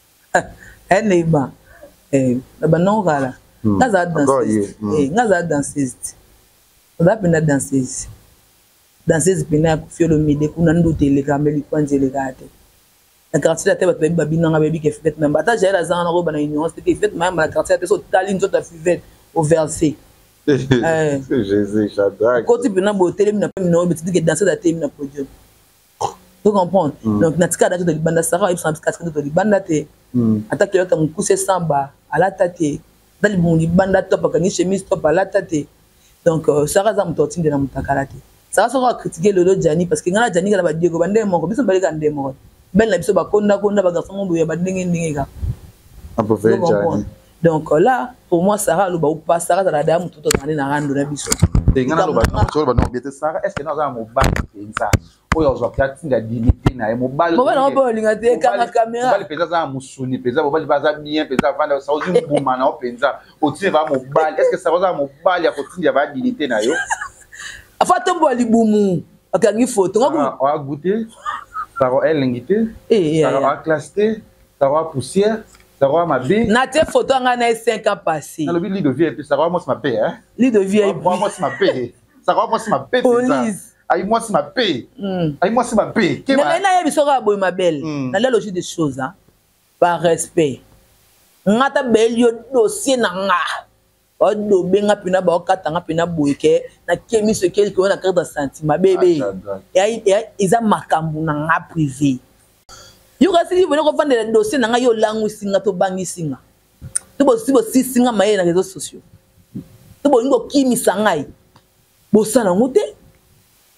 eh neiba eh ba non kala ngaza danseuse eh ngaza danseuse za pina danseuse danseuse pina ku fiolo mide kuna ndo tele kameli kwanzele kate na quartier la tebe ba bina nga bebi ke fête même bata jela za na ko bana union c'était que fête même la quartier te so taline to ta fête au verset eh Jésus j'adore côté pina bo tele mina pina no biti que danser da tele mina podium tu comprends donc na tika da to libanda Sarah il semble quatre to libanda te attaque yo ta mukuse samba ala tate dali bundi banda top ka ni chemise top ala tate donc Sarah za mutoti ndena mutakala te Sarah so va critiquer le Jani parce que ngana Jani kala ba Diego bande moko biso bali ka ndemo ben la biso ba konda konda ba garçon mo ya ba ndenge ndenge ka un peu fait Jani donc là pour moi Sarah lo ba ou pas Sarah za da mutoto ngani na rando na biso te ngana lo ba so ba no biete Sarah est-ce que na za mo ba penza oyo ozwa tinga dignité na mo ba mo ba na bo linga te ka caméra bali penza za musuni penza bo bali baza bien penza vanda sa ozi mbuma na o penza o tine ba mo ba est-ce que ça va mo ba ya ko tinga ba dignité na yo afa tombo alibumu akangi photo ngako a goûter ça va elingité eh ça va classer ça va poussière ça va ma bé na te photo nga na cinq ans passé na le lit de vie et puis ça va moi ma paix hein lit de vie et moi moi ma paix ça va moi ma paix police aïe moi c'est ma paix aïe moi c'est ma paix na na ya biso ka boy ma belle na la logique des choses hein par respect ngata belle yo dossier na nga odo benga pina ba okata nga pina boyeke na kemi ce quelque on a carte de sentiment bébé ya ya iza makambu na nga privé yo kasi ni bone ko vendre dossier na nga yo langu singa to bangi singa to bo si bo si singa maye na réseaux sociaux to bo ngo kimi sangai bo sana ngote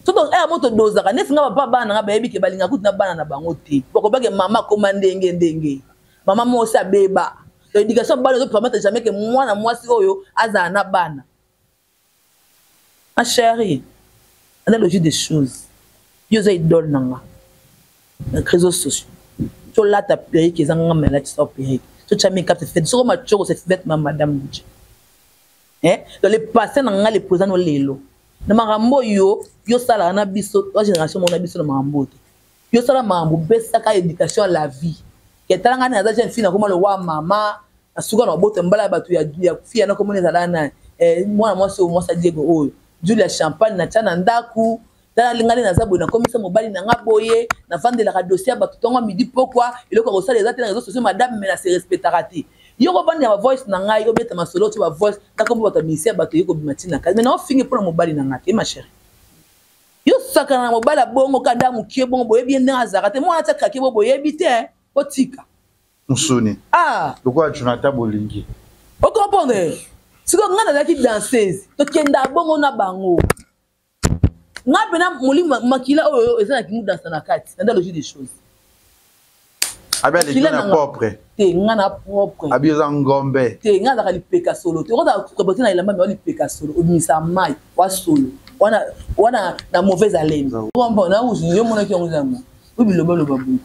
Soto eh moto dozaka nesinga papa bana nga bayebi ke balinga kutu na bana na bango te. Boko bage mama komande ndenge ndenge. Mama mosi abeba. L'éducation bana zo permettre jamais que moi na moi si oyo aza na bana. Ma chérie, on a logique des choses. Yo za idole nanga. Les réseaux sociaux. Tu là ta période qui zanga mais là tu sors période. Tu tu as mis cap te fait sur ma choro cette fête ma madame. Hein? Dans les passés nanga les présents no lelo. Na marambo yo yo sala na biso la génération mon biso na marambo te. Yo sala marambo besa ka éducation à la vie. Ke talanga na za jeune fille na comme le wa mama asuka na bote mbala batu ya ya fille na comme les alana eh moi moi c'est moi ça Diego oyo. Julia champagne na tana ndaku tala lingali na zabo na komisa mobali na ngaboye na vendre la dossier batu tongo midi pourquoi il ko ça les réseaux sociaux madame mais na se respectera te. Yo ko bandi ma voice na ngai yo beta ma solo tu ba voice ta ko bota misia bato yo ko bimatina ka mais na fingi pour mobali na ngate ma chérie yo saka na mobali bongo kada mukie bongo boye bien na azarate mo ata ka ke bo boye bité otika musuni ah pourquoi Jonathan Bolingi o comprendre siko ngana la ki danseuse to kenda bongo na bango ngabe na muli makila oyo ezana ki mu danser na kati na logique des choses abia les gens propre te ngana propre abia za ngombe te ngana ka lipeka solo te oza ko na ilamba mais lipeka solo obimisa mai wa solo wana wana na mauvaise haleine comprendre na uzu yo mona ki onza mo obi lobo lobo bu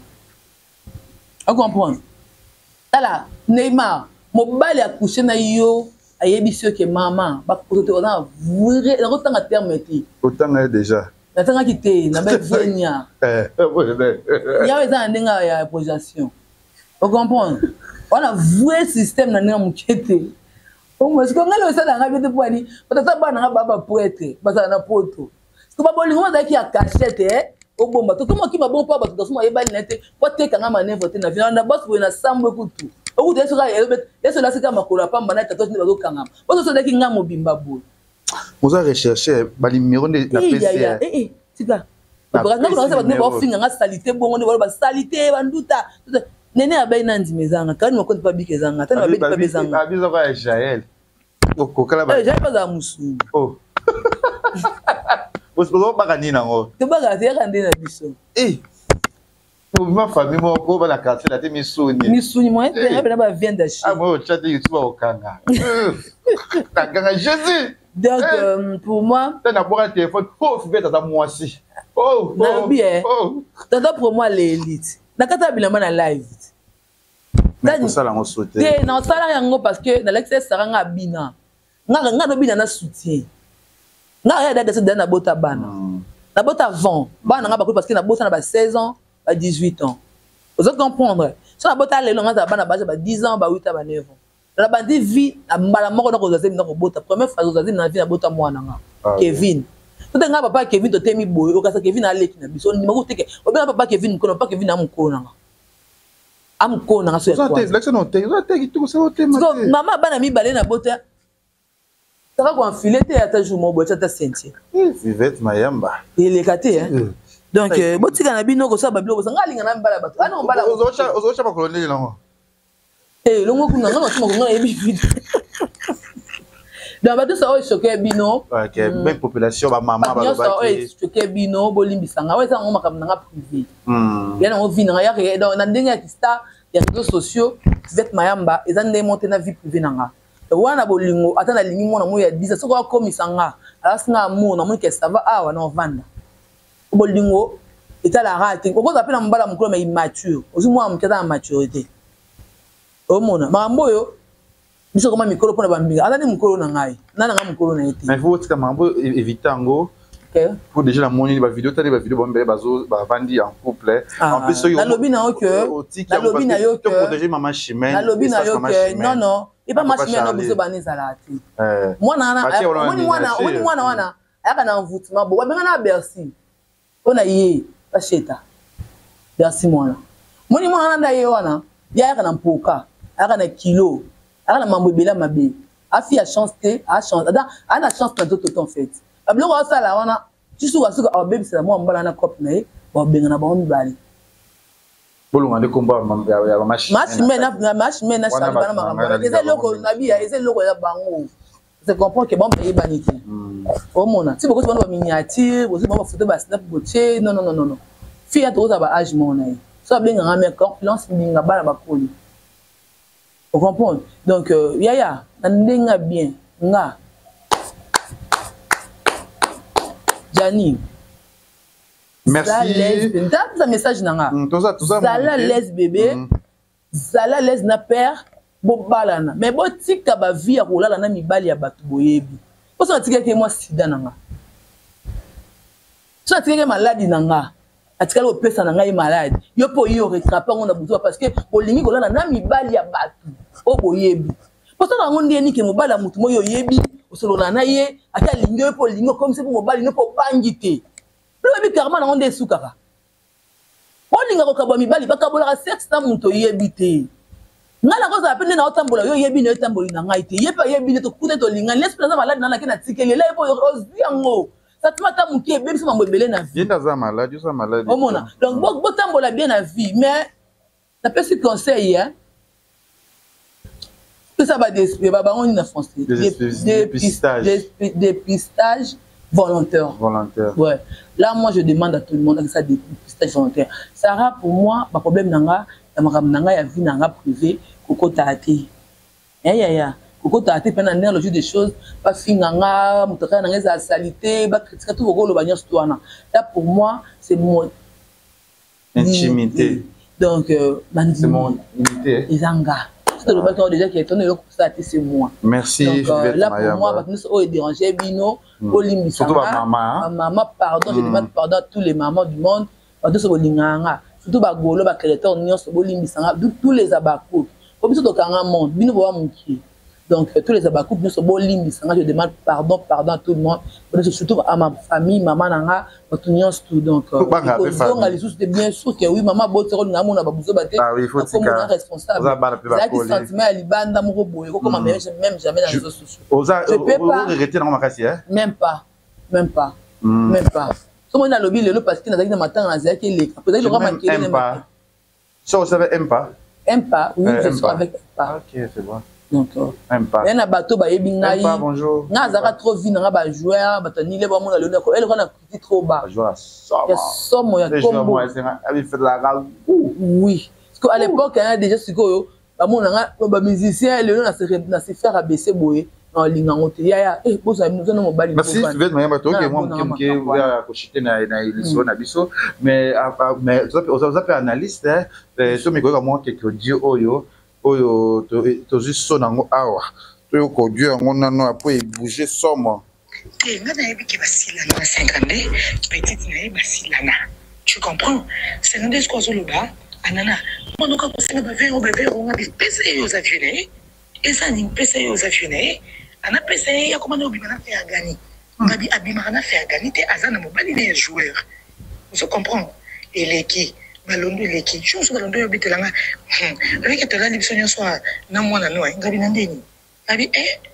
a comprendre tala Neymar mobali accoucher na yo ayebi sio ke mama ba ko te ona vrai na ko tanga terme ti otanga déjà na tanga ki te na ba venia eh ya eza ndinga ya projection o comprendre on a vrai système na ndinga mukete o mo siko ngalo sala ngabe te poani patata bana nga baba poète basala na poto siko ba bolingo za ki ya cachette eh o bomba to comment ki ba bon pa ba to suma yebali nete ko te kanga manevre te na vina na boss bo na sambo kutu o ku te so ka elbet eso la sika makolo pamba na tato ni ba zo kanga bo so de ki nga mobimba bo vous avez recherché ba numéro de la P C eh eh sika ba nga ko na ba ba finga nga salité bongo ni ba salité ba nduta nene abai nandi mezanga kani mo konti pa bikezanga tani ba beti pa bezanga abizo ka Jaël o kokala ba eh Jaël pas za musu oh vous pouvez pas gagner nango te ba ga te kande na biso eh pour ma famille mo ko ba la quartier la te misuni misuni mo te na ba vient d'acheter ah moi chat YouTube au kanga kanga Jésus donc euh, pour moi tu na pour un téléphone oh faut faire ça moi aussi oh na bien oh tata pour moi l'élite na kata bilamba na live mais pour ça là on saute te na sala yango parce que na l'excès saranga bina nga nga no bina na soutien nga ya date de na bota bana na bota vingt bana nga ba parce que na bota na ba seize ans ba dix-huit ans vous allez comprendre so na bota le longa bana ba ba dix ans ba huit ans ba neuf ans na ba di vie na mbala moko na ko zazi na ko bota première phase zazi na vie na bota mwana nga Kevin tout nga papa Kevin to temi boy o kasa Kevin aleki na biso ni mako teke o bena papa Kevin kono papa Kevin amko na nga amko na nga so ya kwa l'action on te on te tout ça on te maman bana mi balé na bota ça va enfiler te ata jour mo bota ta sentir Vivette Mayamba il est caté hein donc botika na bino ko sa babilo ko nga linga na mbala bato ana mbala ozocha ozocha ba colonel là eh longo kuna nga no nga ebi vite donc bato ça o choqué bino OK ben population ba maman ba ba o choqué bino bolimbisa nga wesa ngo makam nga privé hmm yana o vina ya ke donc na ndenge ya star ya réseaux sociaux Vivette Mayamba ezande monter na vie privée nanga wana bolingo atana lingi mona mo ya dix soko akomisa nga alasina mo na mo ke ça va awa na vanda bolingo etala rate ko za pena mbala mukolo mais immature ozi moi mukata maturité o mona mambo yo biso koma mikolo pona bambinga atani mukolo na ngai nana nga mukolo na été mais faut tika mambo éviter ngo OK pour déjà la monnaie ba vidéo tali ba vidéo bombe bazo ba vandi en couple en plus na lobi na yo que na lobi na yo que protéger maman Chimène na lobi na yo que non non et pas ma Chimène no biso banisa la ti euh moi na na moi wana moi wana wana aka na envoûtement bo benga na Bercy ona ye basheta Bercy mwana moni mwana nda ye wana ya aka na mpoka aka na kilo aka na mambo bela mabe afi a chance te a chance ana chance na tout en fait abloko asala wana tisu wasuka ababy sala mo mbala na cop na ye ba benga na ba on bali bolunga de combat ya ya machine machine na na machine na sala bana makamba eza loko na bia eza loko ya bango tu comprends que bon payer banité au monde si beaucoup de miniature aussi bon photo ba snap botier non non non non non fille à trop à âge mon aïe ça bien grand mais confiance ninga bala ba koli vous comprenez donc yaya ndinga bien nga Jani merci ça message nanga tout ça tout ça ça la laisse bébé ça la laisse na père bo balana mais bo tika ba vie ya kolala na mibali ya batu boyebi po so tika ke moi sida nanga so tika ke maladie nanga atika lo pesa nanga yi malade yo po yo retraper on a besoin parce que olingi kolala na mibali ya batu o boyebi po so na ngondi ni ke mobala mutu moyo yebi osolona na ye ata lingi yo po lingo comme c'est pour mobali no po bangité lo bi karma na ngondi sukaka olinga ko kabwa mibali bakabola sexe na mutu yebi te ngala ko za pende na otambola yo yebi na otamboli na ngai te yepa yebi ne to kuta to linga l'esprit za malade na na kena tikele la po oziango ça te mata muki e bebi so mambo ebele na vie yenda za malade yo za malade omona donc bo bo tambola bien na vie mais ça peut se conseil hein que ça va des ba ba on na français dépistage dépistage volontaire volontaire ouais là moi je demande à tout le monde que ça dépistage volontaire Sarah pour moi pas problème nanga nanga ya vie nanga privé koko taté ya ya ya koko taté pendant dans le jeu des choses pas finganga mutaka nanga za salité ba critiquer tout golo ba nyos toana là pour moi c'est mon intimité donc euh, c'est mon intimité izanga c'est le bateau déjà qui est tourné le taté c'est moi merci donc euh, là pour moi parce que nous oh déranger bino olimbi surtout ma maman maman pardon je demande pardon à tous les mamans du monde parce que c'est bolinganga surtout ba golo ba créateur nyonso bolimbisanga tous les abakoup comme ça donc un monde bino bo amuki donc tous les abakoup nyonso bolimbisanga je demande pardon pardon à tout le monde surtout à ma famille maman nanga tout nyonso tout donc donc les sous c'est bien sûr que oui maman bo tsero nga mona ba buzo ba te comme on est responsable ça qui sentiment à libanda moko boye comme même même jamais dans les réseaux sociaux je peux pas regretter dans ma casse hein même pas même pas même pas comment on a lobby le parce que dans matin on a dit que les peut-être le grand aime pas ça vous savez aime pas aime pas oui je suis avec pas ok c'est bon donc aime pas il y a bateau ba yebi ngai bonjour nga zaka trop vite nga ba joueur batani le ba mona le elle on a petit trop bas joueur ça ya somo ya combo il fait la gare oui parce qu'à l'époque il y a déjà sikoyo ba mona nga ba musicien le na se na se faire abaisser boye en ligne en ya ya eh bosa nous non mobile merci tu veux me bateau que moi qui va cochiter na na illusion na biso mais mais ça ça peut analyste hein so me ko moi quelque dire oyo oyo to juste so nango awa to ko dio ngo nano après bouger somme te nga na yebi ki basila na cinquante petite na yebi basila na tu comprends c'est un discours sur le bas anana mono ka ko singa ba vero ba vero nga bi pesa yo za viene esa ni pesa yo za viene ana pesa ya ko mana obi na faire gagner ngabi abima na faire gagner te azana mobali les joueurs vous comprenez et les qui balondo les qui chose balondo yo bitelanga avec to la libson so na mwana no ngabi na ndeni ngabi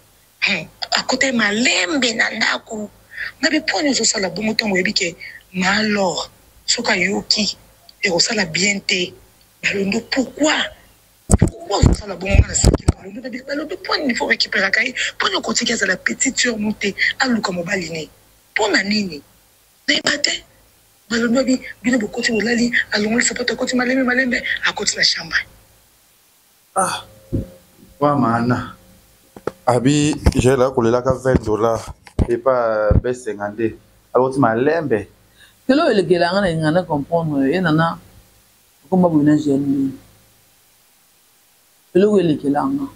eh à côté malembe na ndako ngabi pone zo sala bongo tango yebike malor soka yoki et au sala bien te balondo pourquoi pourquoi zo sala bongo na siki balondo ngabi balondo pone il faut récupérer kai pone continuer à la petite sur monter à luka mobali ne pona nini débate balondo bi bino bokoti olali alongoli sapato koti malembe malembe akoti na shamba ah wa maana abi j'ai là kolela ka vingt dollars et pas b cinquante alors tu malembe kelo ele gelanga na ngana comprendre et nana komba buna jeune kelo ele gelanga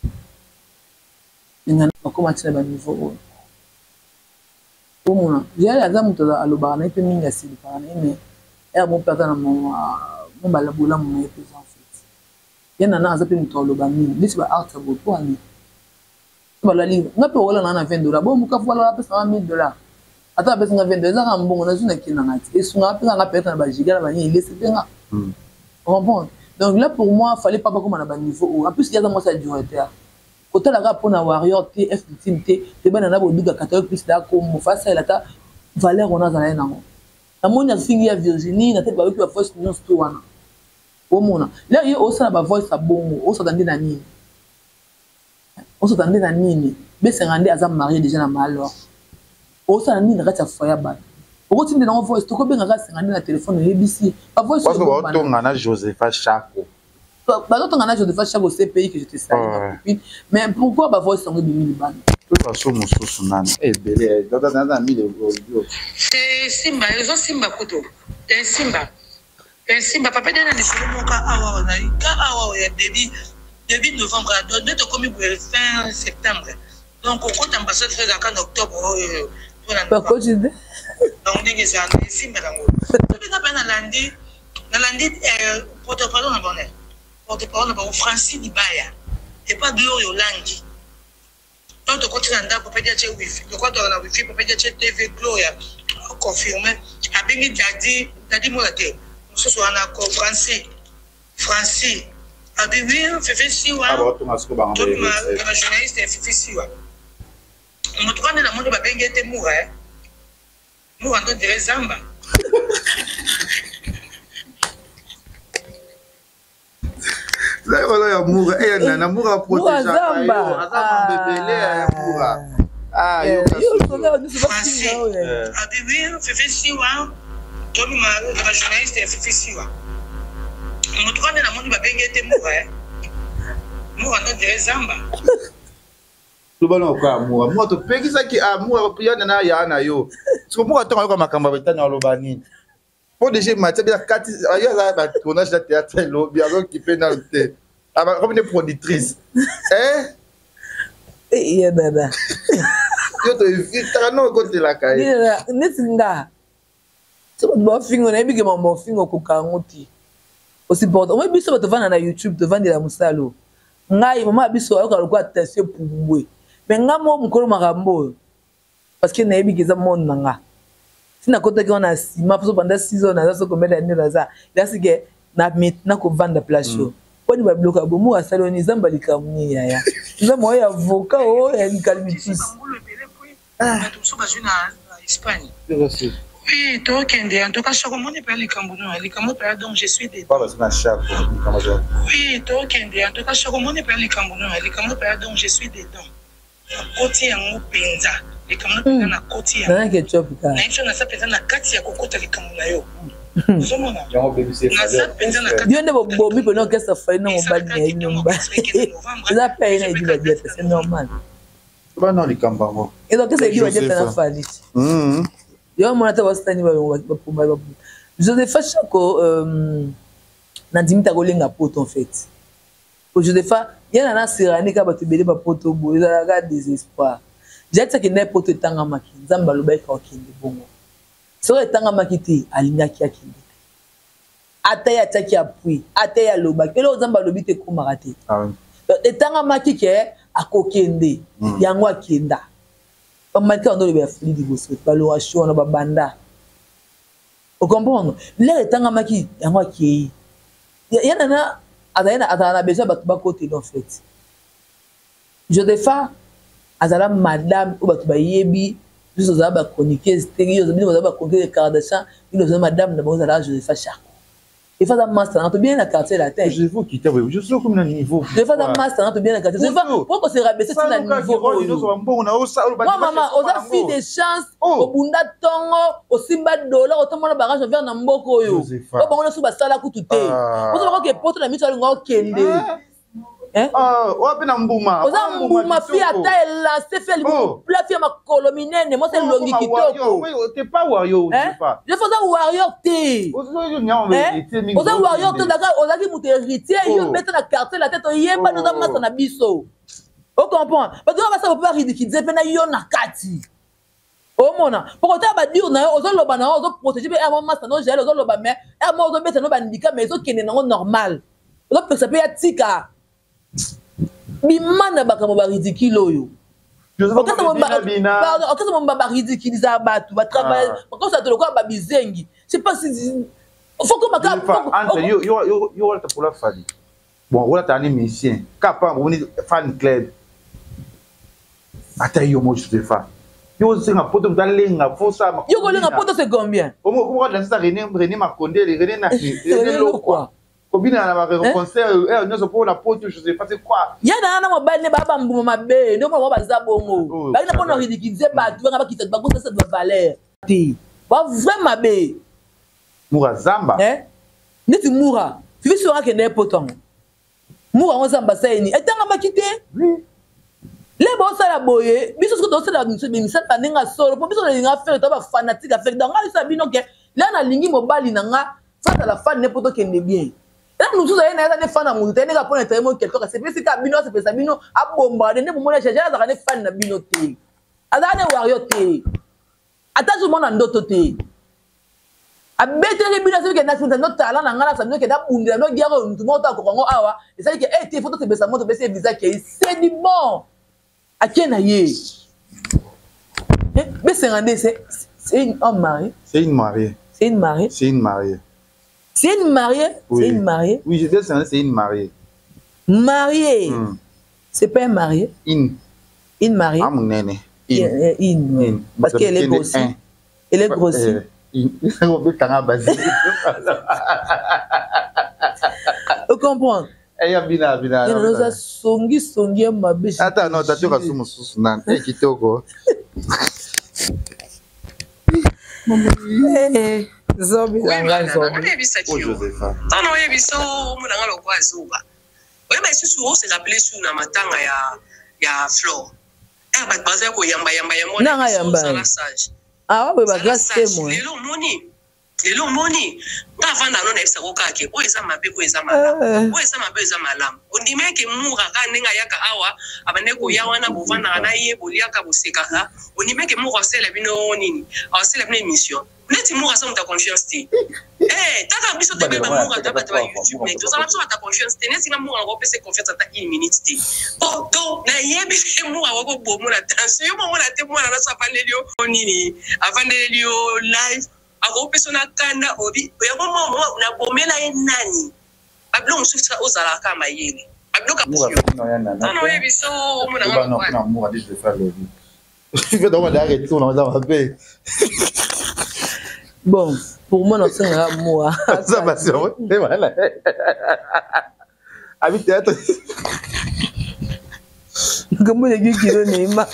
ngana koma tsela ba niveau Comment j'ai la gamme de la lobana et puis minga si par mais et mon père dans mon mon balaboula mon et puis en fait il y en a un zapi muto lobani this ba art about toi ni bala li nga pe wala na vingt dollars bon muka voilà la cent mille dollars ata pesa nga vingt dollars nga mbongo na zuna kina ngati et sunga pesa nga pesa na ba giga ba ni laisser nga comprendre donc là pour moi fallait pas comme na ba niveau en plus il y a moi ça du retard côté la pour na warrior T F ultimité te bana na boduga catholique plus da comme face à la ta valeur on a za na ngo na mona fingi ya Virginie na te ba ki ba voice news to wana o mona là yo osa ba voice a bongo osa tande na nini osa tande na nini B cinquante aza marié déjà na malo. O ça ni na kati ya foya ba. O tinde na voice to ko benga ka cinquante na téléphone A B C. Ba voice parce que ba tonga na Josepha Chako. Ba tonga na Josepha Chako C P I que je te salue. Mais pourquoi ba voice songe bimi libana? Tout façon mosusu nana. Eh belé, dans dans dans mille audio. C'est Simba, ils ont Simba koto. C'est Simba. C'est Simba papa dena ni solo ka awa na ka awa ya début début novembre donc de commis fin septembre. Donc au compte ambassade fait en octobre pourquoi tu dis donc ndenge ça Simba dango. Tu na bana lundi na lundi porte parole na bonne. Porte parole na Francis Dibaya. Et pas Gloria Olangi. Donc, tu continues à dire que tu as wifi. Donc, tu as wifi, tu as T V Gloria. Confirmé. Abingi Dadi, Dadi Moulate. Nous sommes en français. Français. Abingi, Fifi Siwa. Ah, bon, tu m'as dit que tu es journaliste, Fifi Siwa. On trouve que le monde va bien être mouru. Nous, on doit dire Zamba. Là, voilà, ya moura. Eh, nana moura protéger. Zamba. Azamba bébé, ya moura. Ah, yo Français. Abingi, Fifi Siwa. Tu es journaliste, Fifi Siwa. On trouve que le monde va bien être mouru. Nous, on doit dire Zamba. Lubano kwa amour. Moi, to peki ça qui amour, puis yana na ya na yo. Parce que moi, attends, comme makamba betana lobani. Pour déjà match, bien quatre, ailleurs là, bah, tournage de théâtre, lo, bien qui fait dans le thé. Ah, bah, comme une productrice. Hein? Eh, ya dada. Yo to vite, t'as non côté la caille. Nina, netinga. So bo fingo na bige mambo fingo ko kanguti. Osipota, o biso ba tovana na YouTube, tovanda la musalo. Ngai mama biso ayoka lokwa attention pumbwe. Mais ngamo mukolo makambo. Parce que na bige za mon nanga. Sina kota ki ona sima so pendant six ans na so combien d'années là ça. Là c'est que na maintenant ko vendre place show. Poni ba bloka bomu asaloni zamba likamuni yaya. Nzamo ya avocat o ya calmitis. Ah, tu so bazui na Espagne. Oui, toi Kende, en tout cas chaque monde peut aller Cameroun, aller Cameroun donc je suis dedans. Pas parce que na chaque Cameroun. Oui, toi Kende, en tout cas chaque monde peut aller Cameroun, aller Cameroun donc je suis dedans. Côté en Penza, les Cameroun na côté. Na ke chop ka. Na icho na sa Penza na kati ya kokota les Cameroun yo. Zomona. Yango bébé c'est Na sa Penza na kati. Dio ne bo mi pe no ke sa fa no mo ba ni nyumba. Ça paye na idiba jet, c'est normal. Ba non likambamo. Et donc c'est idiba jet na fali. Mhm. Yo mona ta wasitani ba ba pumba ba. Josepha Chako euh na dimita kolenga poto en fait. Pour Josepha, yana na sirani ka batu bele ba poto bo, ezala ga désespoir. Jatsa ki na poto tanga maki, nzamba lobai ka okende bongo. So tanga maki te alingaki akende. Ata ya taki apui, ata ya loba, kelo nzamba lobi te komaka te. Ah oui. Etanga maki ke akokende, yango akenda. Omaka ndo le fili di bosso, valoration na babanda. Vous comprenez? Là etanga maki yango akei. Yana na azana azana besoin batu ba côté en fait. Josepha azala madame ou batu ba yebi, biso za ba chroniquer stéréo, biso za ba chroniquer Kardashian, biso madame na boza la Josepha Chako. Il faut un master, on peut bien la quartier la tête. Je veux quitter, je suis comme un niveau. Il faut un master, on peut bien la quartier. Pourquoi se rabaisser sur un niveau? Moi, maman, on a fait des chances au Bunda Tongo, au Simba Dollar, au Tomo Barrage vers Namboko. Au Bango sous Basala Koutoute. Vous savez que pour la mise sur le Kende. Hein? Ah, on a bien un bouma. On a un bouma, fille à taille là, c'est fait le plat, fille à ma colomine, moi c'est le qui toko. T'es pas warrior, tu sais pas. Je fais un warrior té. On a un warrior té, d'accord, on a dit mon héritier, je mets la carte la tête, il y a pas de masse en abisso. On comprend. Parce que on va pas ridiculiser, mais il y en a kati. Oh mon an, pourquoi tu as dit on a osé le banana, on a protégé, mais à mon master, non, j'ai osé le banana, à moi, on a mis un handicap, mais ils ont qui n'est non normal. On a ça peut être tika. Bimana baka mo ridicule yo. Okasa mo ba pardon, okasa mo ba ridicule za batu ba travail, okasa to lokwa ba bizengi. C'est pas si faut que maka entre yo yo yo yo wala pour la fali. Bon, wala ta ni musicien, capable on est fan club. Ata yo mo je fa. Yo singa poto mtalenga fosa. Yo ko lenga poto c'est combien? Omo ko danser René René Makonde, René na René Lokwa. Kobina na ba concert eh on se pour la pote je sais pas c'est quoi. Ya na na mobile ne ba ba mbuma mabe ndo mo ba za bongo. Ba ina ko no ridiculiser ba tu nga ba kita ba ko ça de valeur. Ti. Ba vraiment mabe. Moura Zamba. Eh? Neti Moura. Tu veux sur un kende poton. Moura on Zamba ça ni. Et tanga ba kité? Oui. Les bon ça la boye. Biso ce que tu sais la mission mais ça pas ninga solo. Pour biso les nga faire to ba fanatique à faire dans nga ça bino ke. Là na lingi mobile na nga face à la fan ne poto kende bien. Là nous tous ayez na des fans na mutu. Tene ka pona temo quelque chose. C'est plus ka bino c'est ça bino a bombarder ne pour moi chercher za ka fan na bino te. Azane warrior te. Ata tout monde en d'autres te. A betere bino c'est que na c'est notre talent na ngala ça bino ke da bundela no giaro tout monde ta ko ngo awa. Et ça dit que eh te photo te besa moto besa visa ke c'est du bon. À qui est mais c'est une homme marié. C'est une mariée. C'est une mariée. C'est une mariée. C'est une mariée. Oui. C'est une mariée. Oui, je dis c'est une mariée. Mariée. Mm. C'est pas un marié. Une. Une mariée. Ah mon nene. Une. Une. Une. Parce qu'elle est grossie. Elle est grossie. Une. On peut t'en abaser. Vous comprenez? Eh ya bina bina. Nous a songi songi ma biche. Attends non, t'as tu vas sous sous nan. Eh kitoko. Eh, zombie langa zombie. Oh Josepha. Non non, il biso mo nanga lo kwa zuba. Oui, mais c'est souvent c'est rappelé sur na matanga ya ya Flore. Eh ba baza ko yamba yamba yamba. Nanga yamba. Ah ouais, ba grâce moi. Lelo moni. Lelo moni. Nga vanda no na ebisa ko kake. O eza mabe ko eza malamu. O eza mabe eza malamu. Ondimeke mura ka ninga yaka awa abane ko ya wana bovanda na ye boliaka boseka ha. Ondimeke mura sela bino nini? Awa sela bino émission. Neti mura sa muta confiance ti. Eh, taka biso tebe ba mura ta ba ta YouTube mais to sa biso ta confiance ti. Neti nga mura ko pese confiance ta une minute ti. Oh, do na yebi mura ko bomo na tension. Yo mo na te mura na sa panelio nini? Avandelio live. Ako pesona kanda obi yako momo na bomela ye nani bablo msusa ozala kama yele bablo ka Moura non ya nana. non non yebiso mo na Non non non Moura dit je vais faire le vie. Je vais donc arrêter on va va paix. Bon, pour moi non c'est un moi. Ça va c'est vrai. Et voilà. Abi théâtre. Comment les gars qui donnent ma.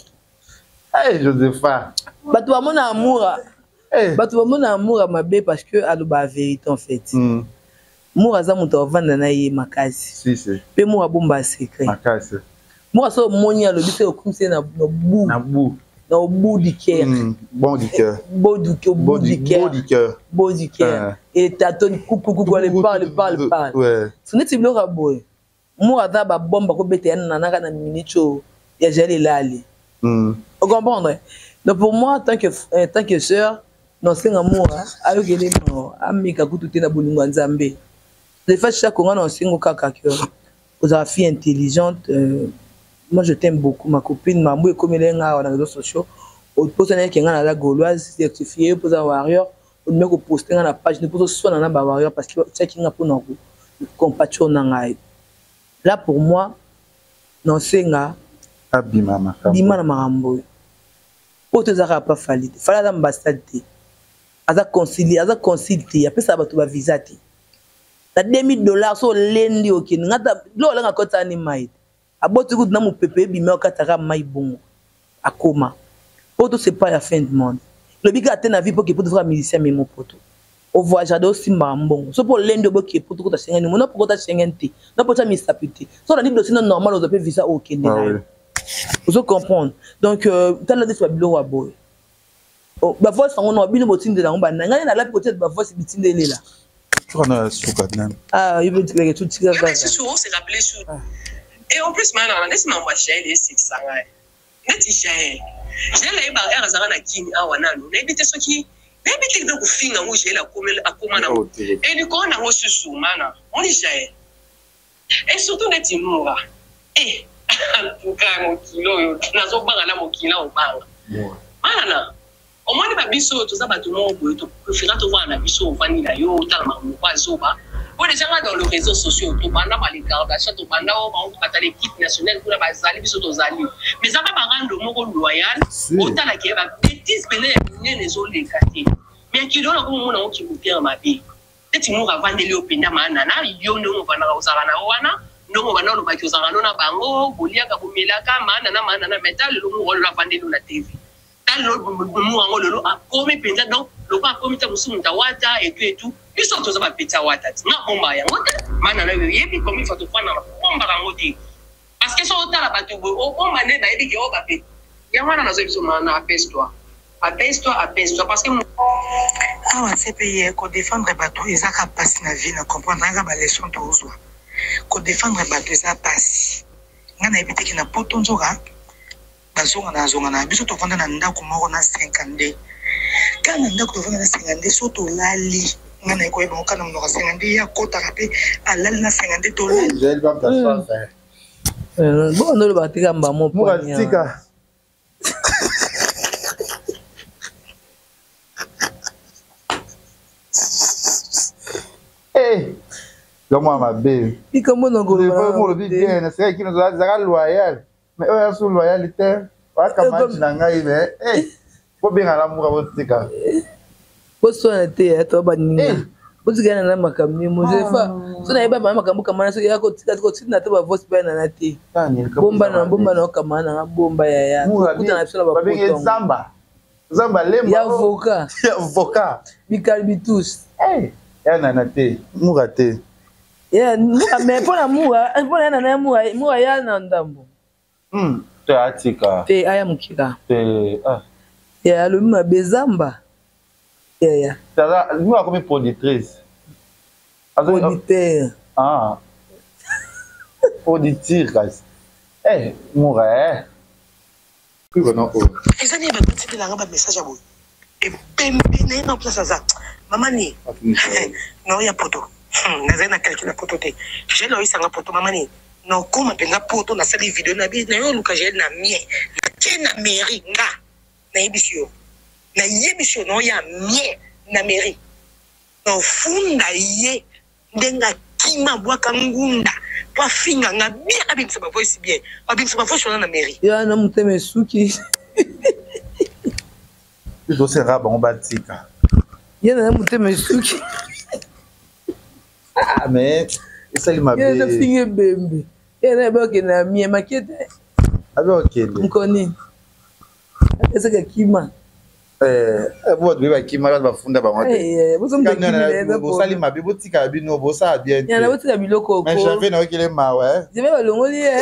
Eh Josepha. Bah toi mon amour. Eh. Bah toi mon amour à ma bé parce que à la vérité en fait. Hmm. Moi za muto vanda na ye makasi. Si si. Pe moi bomba secret. Makasi. Moi so monia le bise comme c'est na bout. Na bout. Na au bout du cœur. Hmm. Bon du cœur. Beau du cœur, beau du cœur. Beau du cœur. Beau du cœur. Et t'attends coucou coucou elle parle parle parle. Ouais. Ce n'est pas le boy. Moi za ba bomba ko bete na na na minicho ya jali lali. Hmm. Vous comprenez? Donc pour moi tant que euh, tant que sœur non c'est un amour avec les mots amika kututé na bolingo nzambe. Les fois chaque on a singo kaka que vous avez fille intelligente euh, moi je t'aime beaucoup ma copine ma mou comme elle est dans les réseaux sociaux au poste na qui ngana la gauloise certifié pour un warrior on me ko poster na page ne pour soit na ba warrior parce que c'est qui nga pour na compatio na ngai. Là pour moi non c'est nga abima makambo. Bima na makambo. Poto zaka pas falite. Fala la ambassade. Aza concilier, aza concilier, après ça va tout va visa ti. Na deux mille dollars so lendi ok. Ngata lo la ngakota ni mai. Abotu ku na mu pepe bi me okataka mai bongo. Akoma. Poto c'est pas la fin du monde. Le bika te na vie pour que pour faire musicien mais mon poto. Au voyage aussi mbongo. So pour lendi oboki poto ko ta senga ni mo na pour ta senga ti. Na pour ta misapité. So na ni dossier normal on peut visa ok. Vous comprenez? Donc, euh, tu as la décision de l'eau à boy. Oh, bah, voici on a bien le botin de la on va n'aller la côté de ma voix c'est bitin de là. Tu en as sous cadran. Ah, il veut dire que tout tire ça. C'est souvent c'est rappelé sur. Et en plus maintenant, laisse-moi moi chez les six ça. Neti chez. J'ai les barrières à Zara na kini ah wana no. N'habite ce qui n'habite de kufinga où j'ai la comme à comment na. Et du coup on a reçu sous mana. On dit chez. Et surtout neti moura. Eh Puka mokilo nazo banga na mokila obanga mana omoni ba biso to za bato mo boyo to préféra to voir na biso vani na yo tala mamu kwa zoba on déjà dans les réseaux sociaux to banda ba les gardes achat to banda o ba ta l'équipe nationale pour ba zali biso to zali mais ça va pas rendre moko loyal o tala ki ba bêtise pele ya nene zo les quartiers mais qui donne comme mon on qui vous tient ma vie et peut-être nous avons des lieux pendant manana yo ndongo bana uzala na wana ndongo bana lo baki uzala na bango bolia ka bomelaka manana manana metal lo mo la vande na T V tal lo mo ngo lo a komi penza donc lo ba komi ta musumu ta wata et tout et tout biso to za ba peta wata na bomba ya ngote manana yo yebi komi fa to fana na bomba ka ngoti parce que so ta la bato o bomba ne ba yebi yo ba pe ya wana na zo biso na apaise-toi apaise-toi apaise-toi parce que awa C P I ko défendre bato ezaka passe na vie na comprendre nga ba leçon to uzwa ko défendre bato eza passe nga na ebiteki na poto nzoka bazonga na zonga na biso to vanda na ndako moko na cinquante kana ndako to vanda na cinquante so to lali nga na ko eba kana mnoka cinquante ya kota kape alali na cinquante to lali j'ai pas de ça faire euh bon no le batika mbamo pour tika eh comment ma belle et comment on go le bien c'est qui nous a zaka loyal mais eux sont loyalité wa kama na ngai mais eh faut bien la mura botika bo so na te to ba ninga bo tigana na makamni mo jefa so na iba mama makambu kama so yako tika ko tina to ba voice bana na te bomba na bomba na kama na bomba ya ya kuta na biso ba poto zamba zamba lemba ya voka ya voka bikalbitus eh ya na te mura te ya mais pour la mura pour na na mura mura ya na ndambo hmm te atika te aya mukika te ah ya lo ma bezamba ya ya ça nous a comme productrice auditeur ah auditeur guys eh mura eh puis bon oh ezani ba petit la ba message abo e pembe na ina place za mama ni no ya poto na zena calcula poto te je lo isanga poto mama ni no kuma penga poto na sali video na bi na yo luka je na mie na tena mairie nga na ebisio na yebisio no ya mie na mairie no funda ye ndenga kima bwaka ngunda pa finga nga bien avec sa voice bien avec sa voice na mairie ya na muteme suki il se raba on batika ya na muteme suki ah mais ça il m'a bien ya na finge bembe ya na ba ke na mie makete abi okende mkoni esa ka kima eh bo de ba kima ba funda ba ngote eh bo sombe kimile bo sali mabe bo tika bino bo sa bien ya na bo tika biloko ko mais j'avais na okele mawe je vais ba longoli eh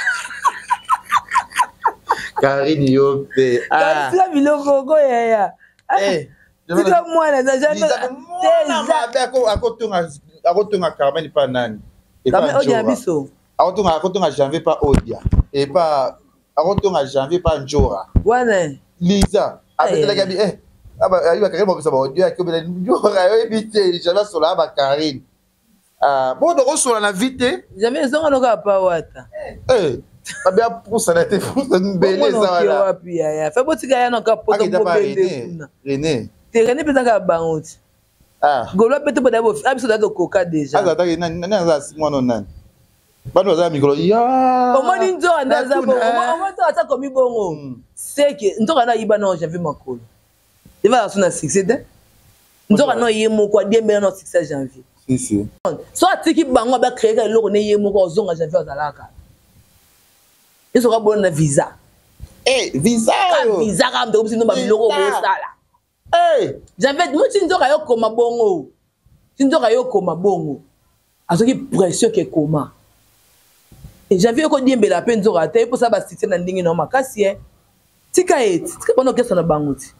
Karine yo pe ah tika biloko ko ya ya eh tika mwana za jamais teza ako akotunga akotunga Carmen pa nani et pas odia biso akotunga akotunga janvier pa odia et pas akotunga janvier pa njora wana Lisa avec la gabi eh aba ayo Karine mo bisa ba odia ko bela njora yo ebite jala sola ba Karine ah bon donc on sola na vite jamais zonga no ka pa wata eh abia pousa na te pousa mbele za wala wapi ya ya fa botika ya no ka poto ko bende René te René pesa ka bangout ah golo pete boda bo abiso da koka déjà aza ta nani nani aza simon nani bano za mikolo ya omoni nzo ndaza bo omoni to ata komi bongo seke nzoka na yiba no janvier makolo eva suna succès de nzoka no yemo kwa dembe no succès janvier si si so atiki bango ba créer ka loko ne yemo ko zonga janvier ozalaka eso ka bona visa eh visa yo visa ka ndo biso no ba biloko bo sala eh janvier mo tinzoka yo koma bongo tinzoka yo koma bongo azoki pression ke koma et janvier ko diembela pe nzoka te pour ça ba cité na ndingi no makasi eh tika et tika bono kesa na banguti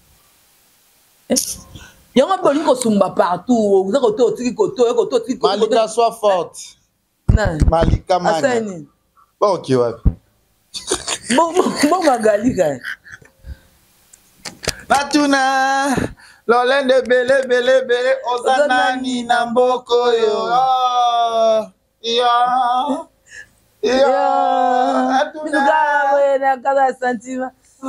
yango boli ko sumba partout vous ko to tiki ko to ko to tiki ko Malika soit forte na Malika mana asani bon ki wapi bon bon magalika Natuna lolende bele bele bele ozanani na mboko yo ya ya Natuna na kada santima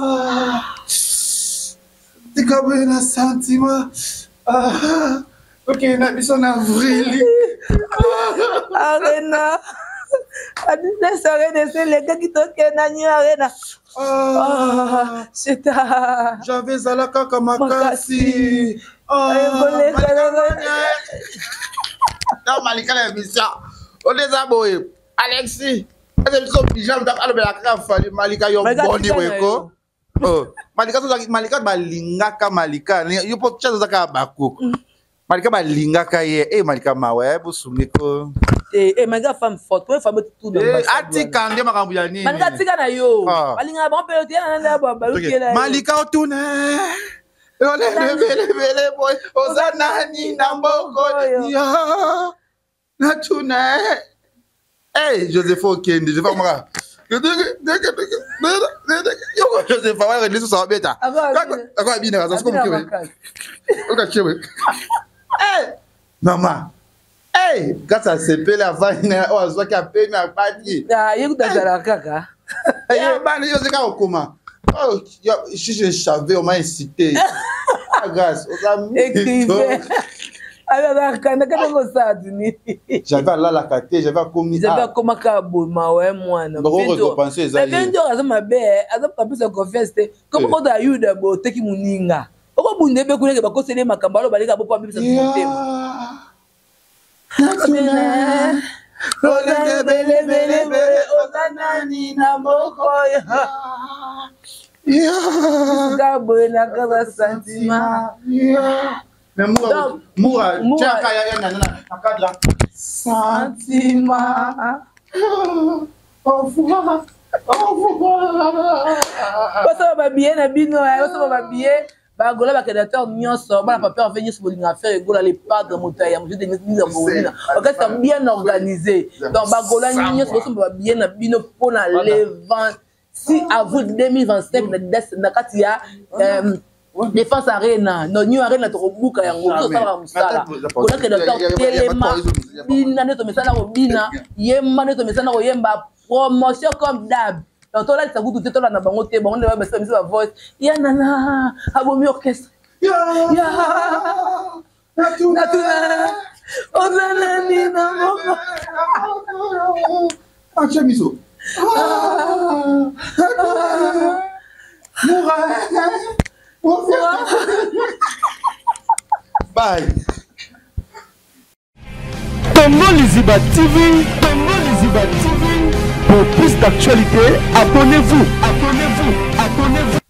Tikabe na santima ah ok na biso na vrili arena adina sarene c'est les gars qui toquent na ni arena. Ah, c'est ta. J'avais zalaka kamakasi. Ah, non, Malika la mission. On les a boé. Alexis. Est-ce que son pyjama t'a allo la craft fali Malika yo boni weko. Oh, Malika so Malika balinga ka Malika. Yo po chazo zaka bakoko. Malika balinga ka ye. Eh Malika mawe busumiko. Eh eh Malika femme forte, pour femme tout dans eh ati kande makambu ya nini? Malika tika na yo. Balinga bon pe tia na ba ba ukela. Malika otune. Ole bele bele boy. Ozanani na mboko. Ya. Na tuna. Hey, Joseph Okende, je vais moi. Yo Joseph va regarder sur ça bêta. Agora bien raison comme que. Oka chewe. Eh, maman. Eh, quand ça se pèle la vaine, on a soit qu'à peine à partir. Ah, il y a la kaka. Eh, ban yo zeka okoma. Oh, si je savais on m'a incité. Ah grâce, on a écrivain. Alors, quand on a dit, j'avais là la carte, j'avais commis. J'avais comme cabo, ma ouais, moi. Non, on récompenser ça. Mais quand on a bé, on a plus de confiance. Comme on a eu de beau, teki muninga. Pourquoi vous n'avez pas connu que vous connaissez ma cambalo, bah les gars, vous pouvez plus se Natuna, ole bele bele bele, otanani na mokoya. Ya, cabo na casa santima. Ya. Mais moi, moi, tiens, kaya na na na cadre. Santima. Au revoir. Au revoir. Vous savez bien na bino, vous savez bien. Ba gola ba créateur nyonso ba papa venir sur bolinga faire gola les pas de montaya je des mise en bolina ok c'est bien organisé donc ba gola nyonso so ba bien na bino pona le vingt si à vous deux mille vingt-cinq na katia défense arena no new arena to buka yango so sala musala gola créateur telema bina neto mesana ko bina yemba neto mesana ko yemba promotion comme d'hab. Donc là, ça vous tout est là dans bango te bango va baisser la voix. Ya nana, abomi orchestre. Ya ya. Natuna. Natuna. Ozana ni na moko. Ah chemiso. Moura. Bye. Tongo Liziba T V, Tongo Liziba T V. Pour plus d'actualités, abonnez-vous, abonnez-vous, abonnez-vous.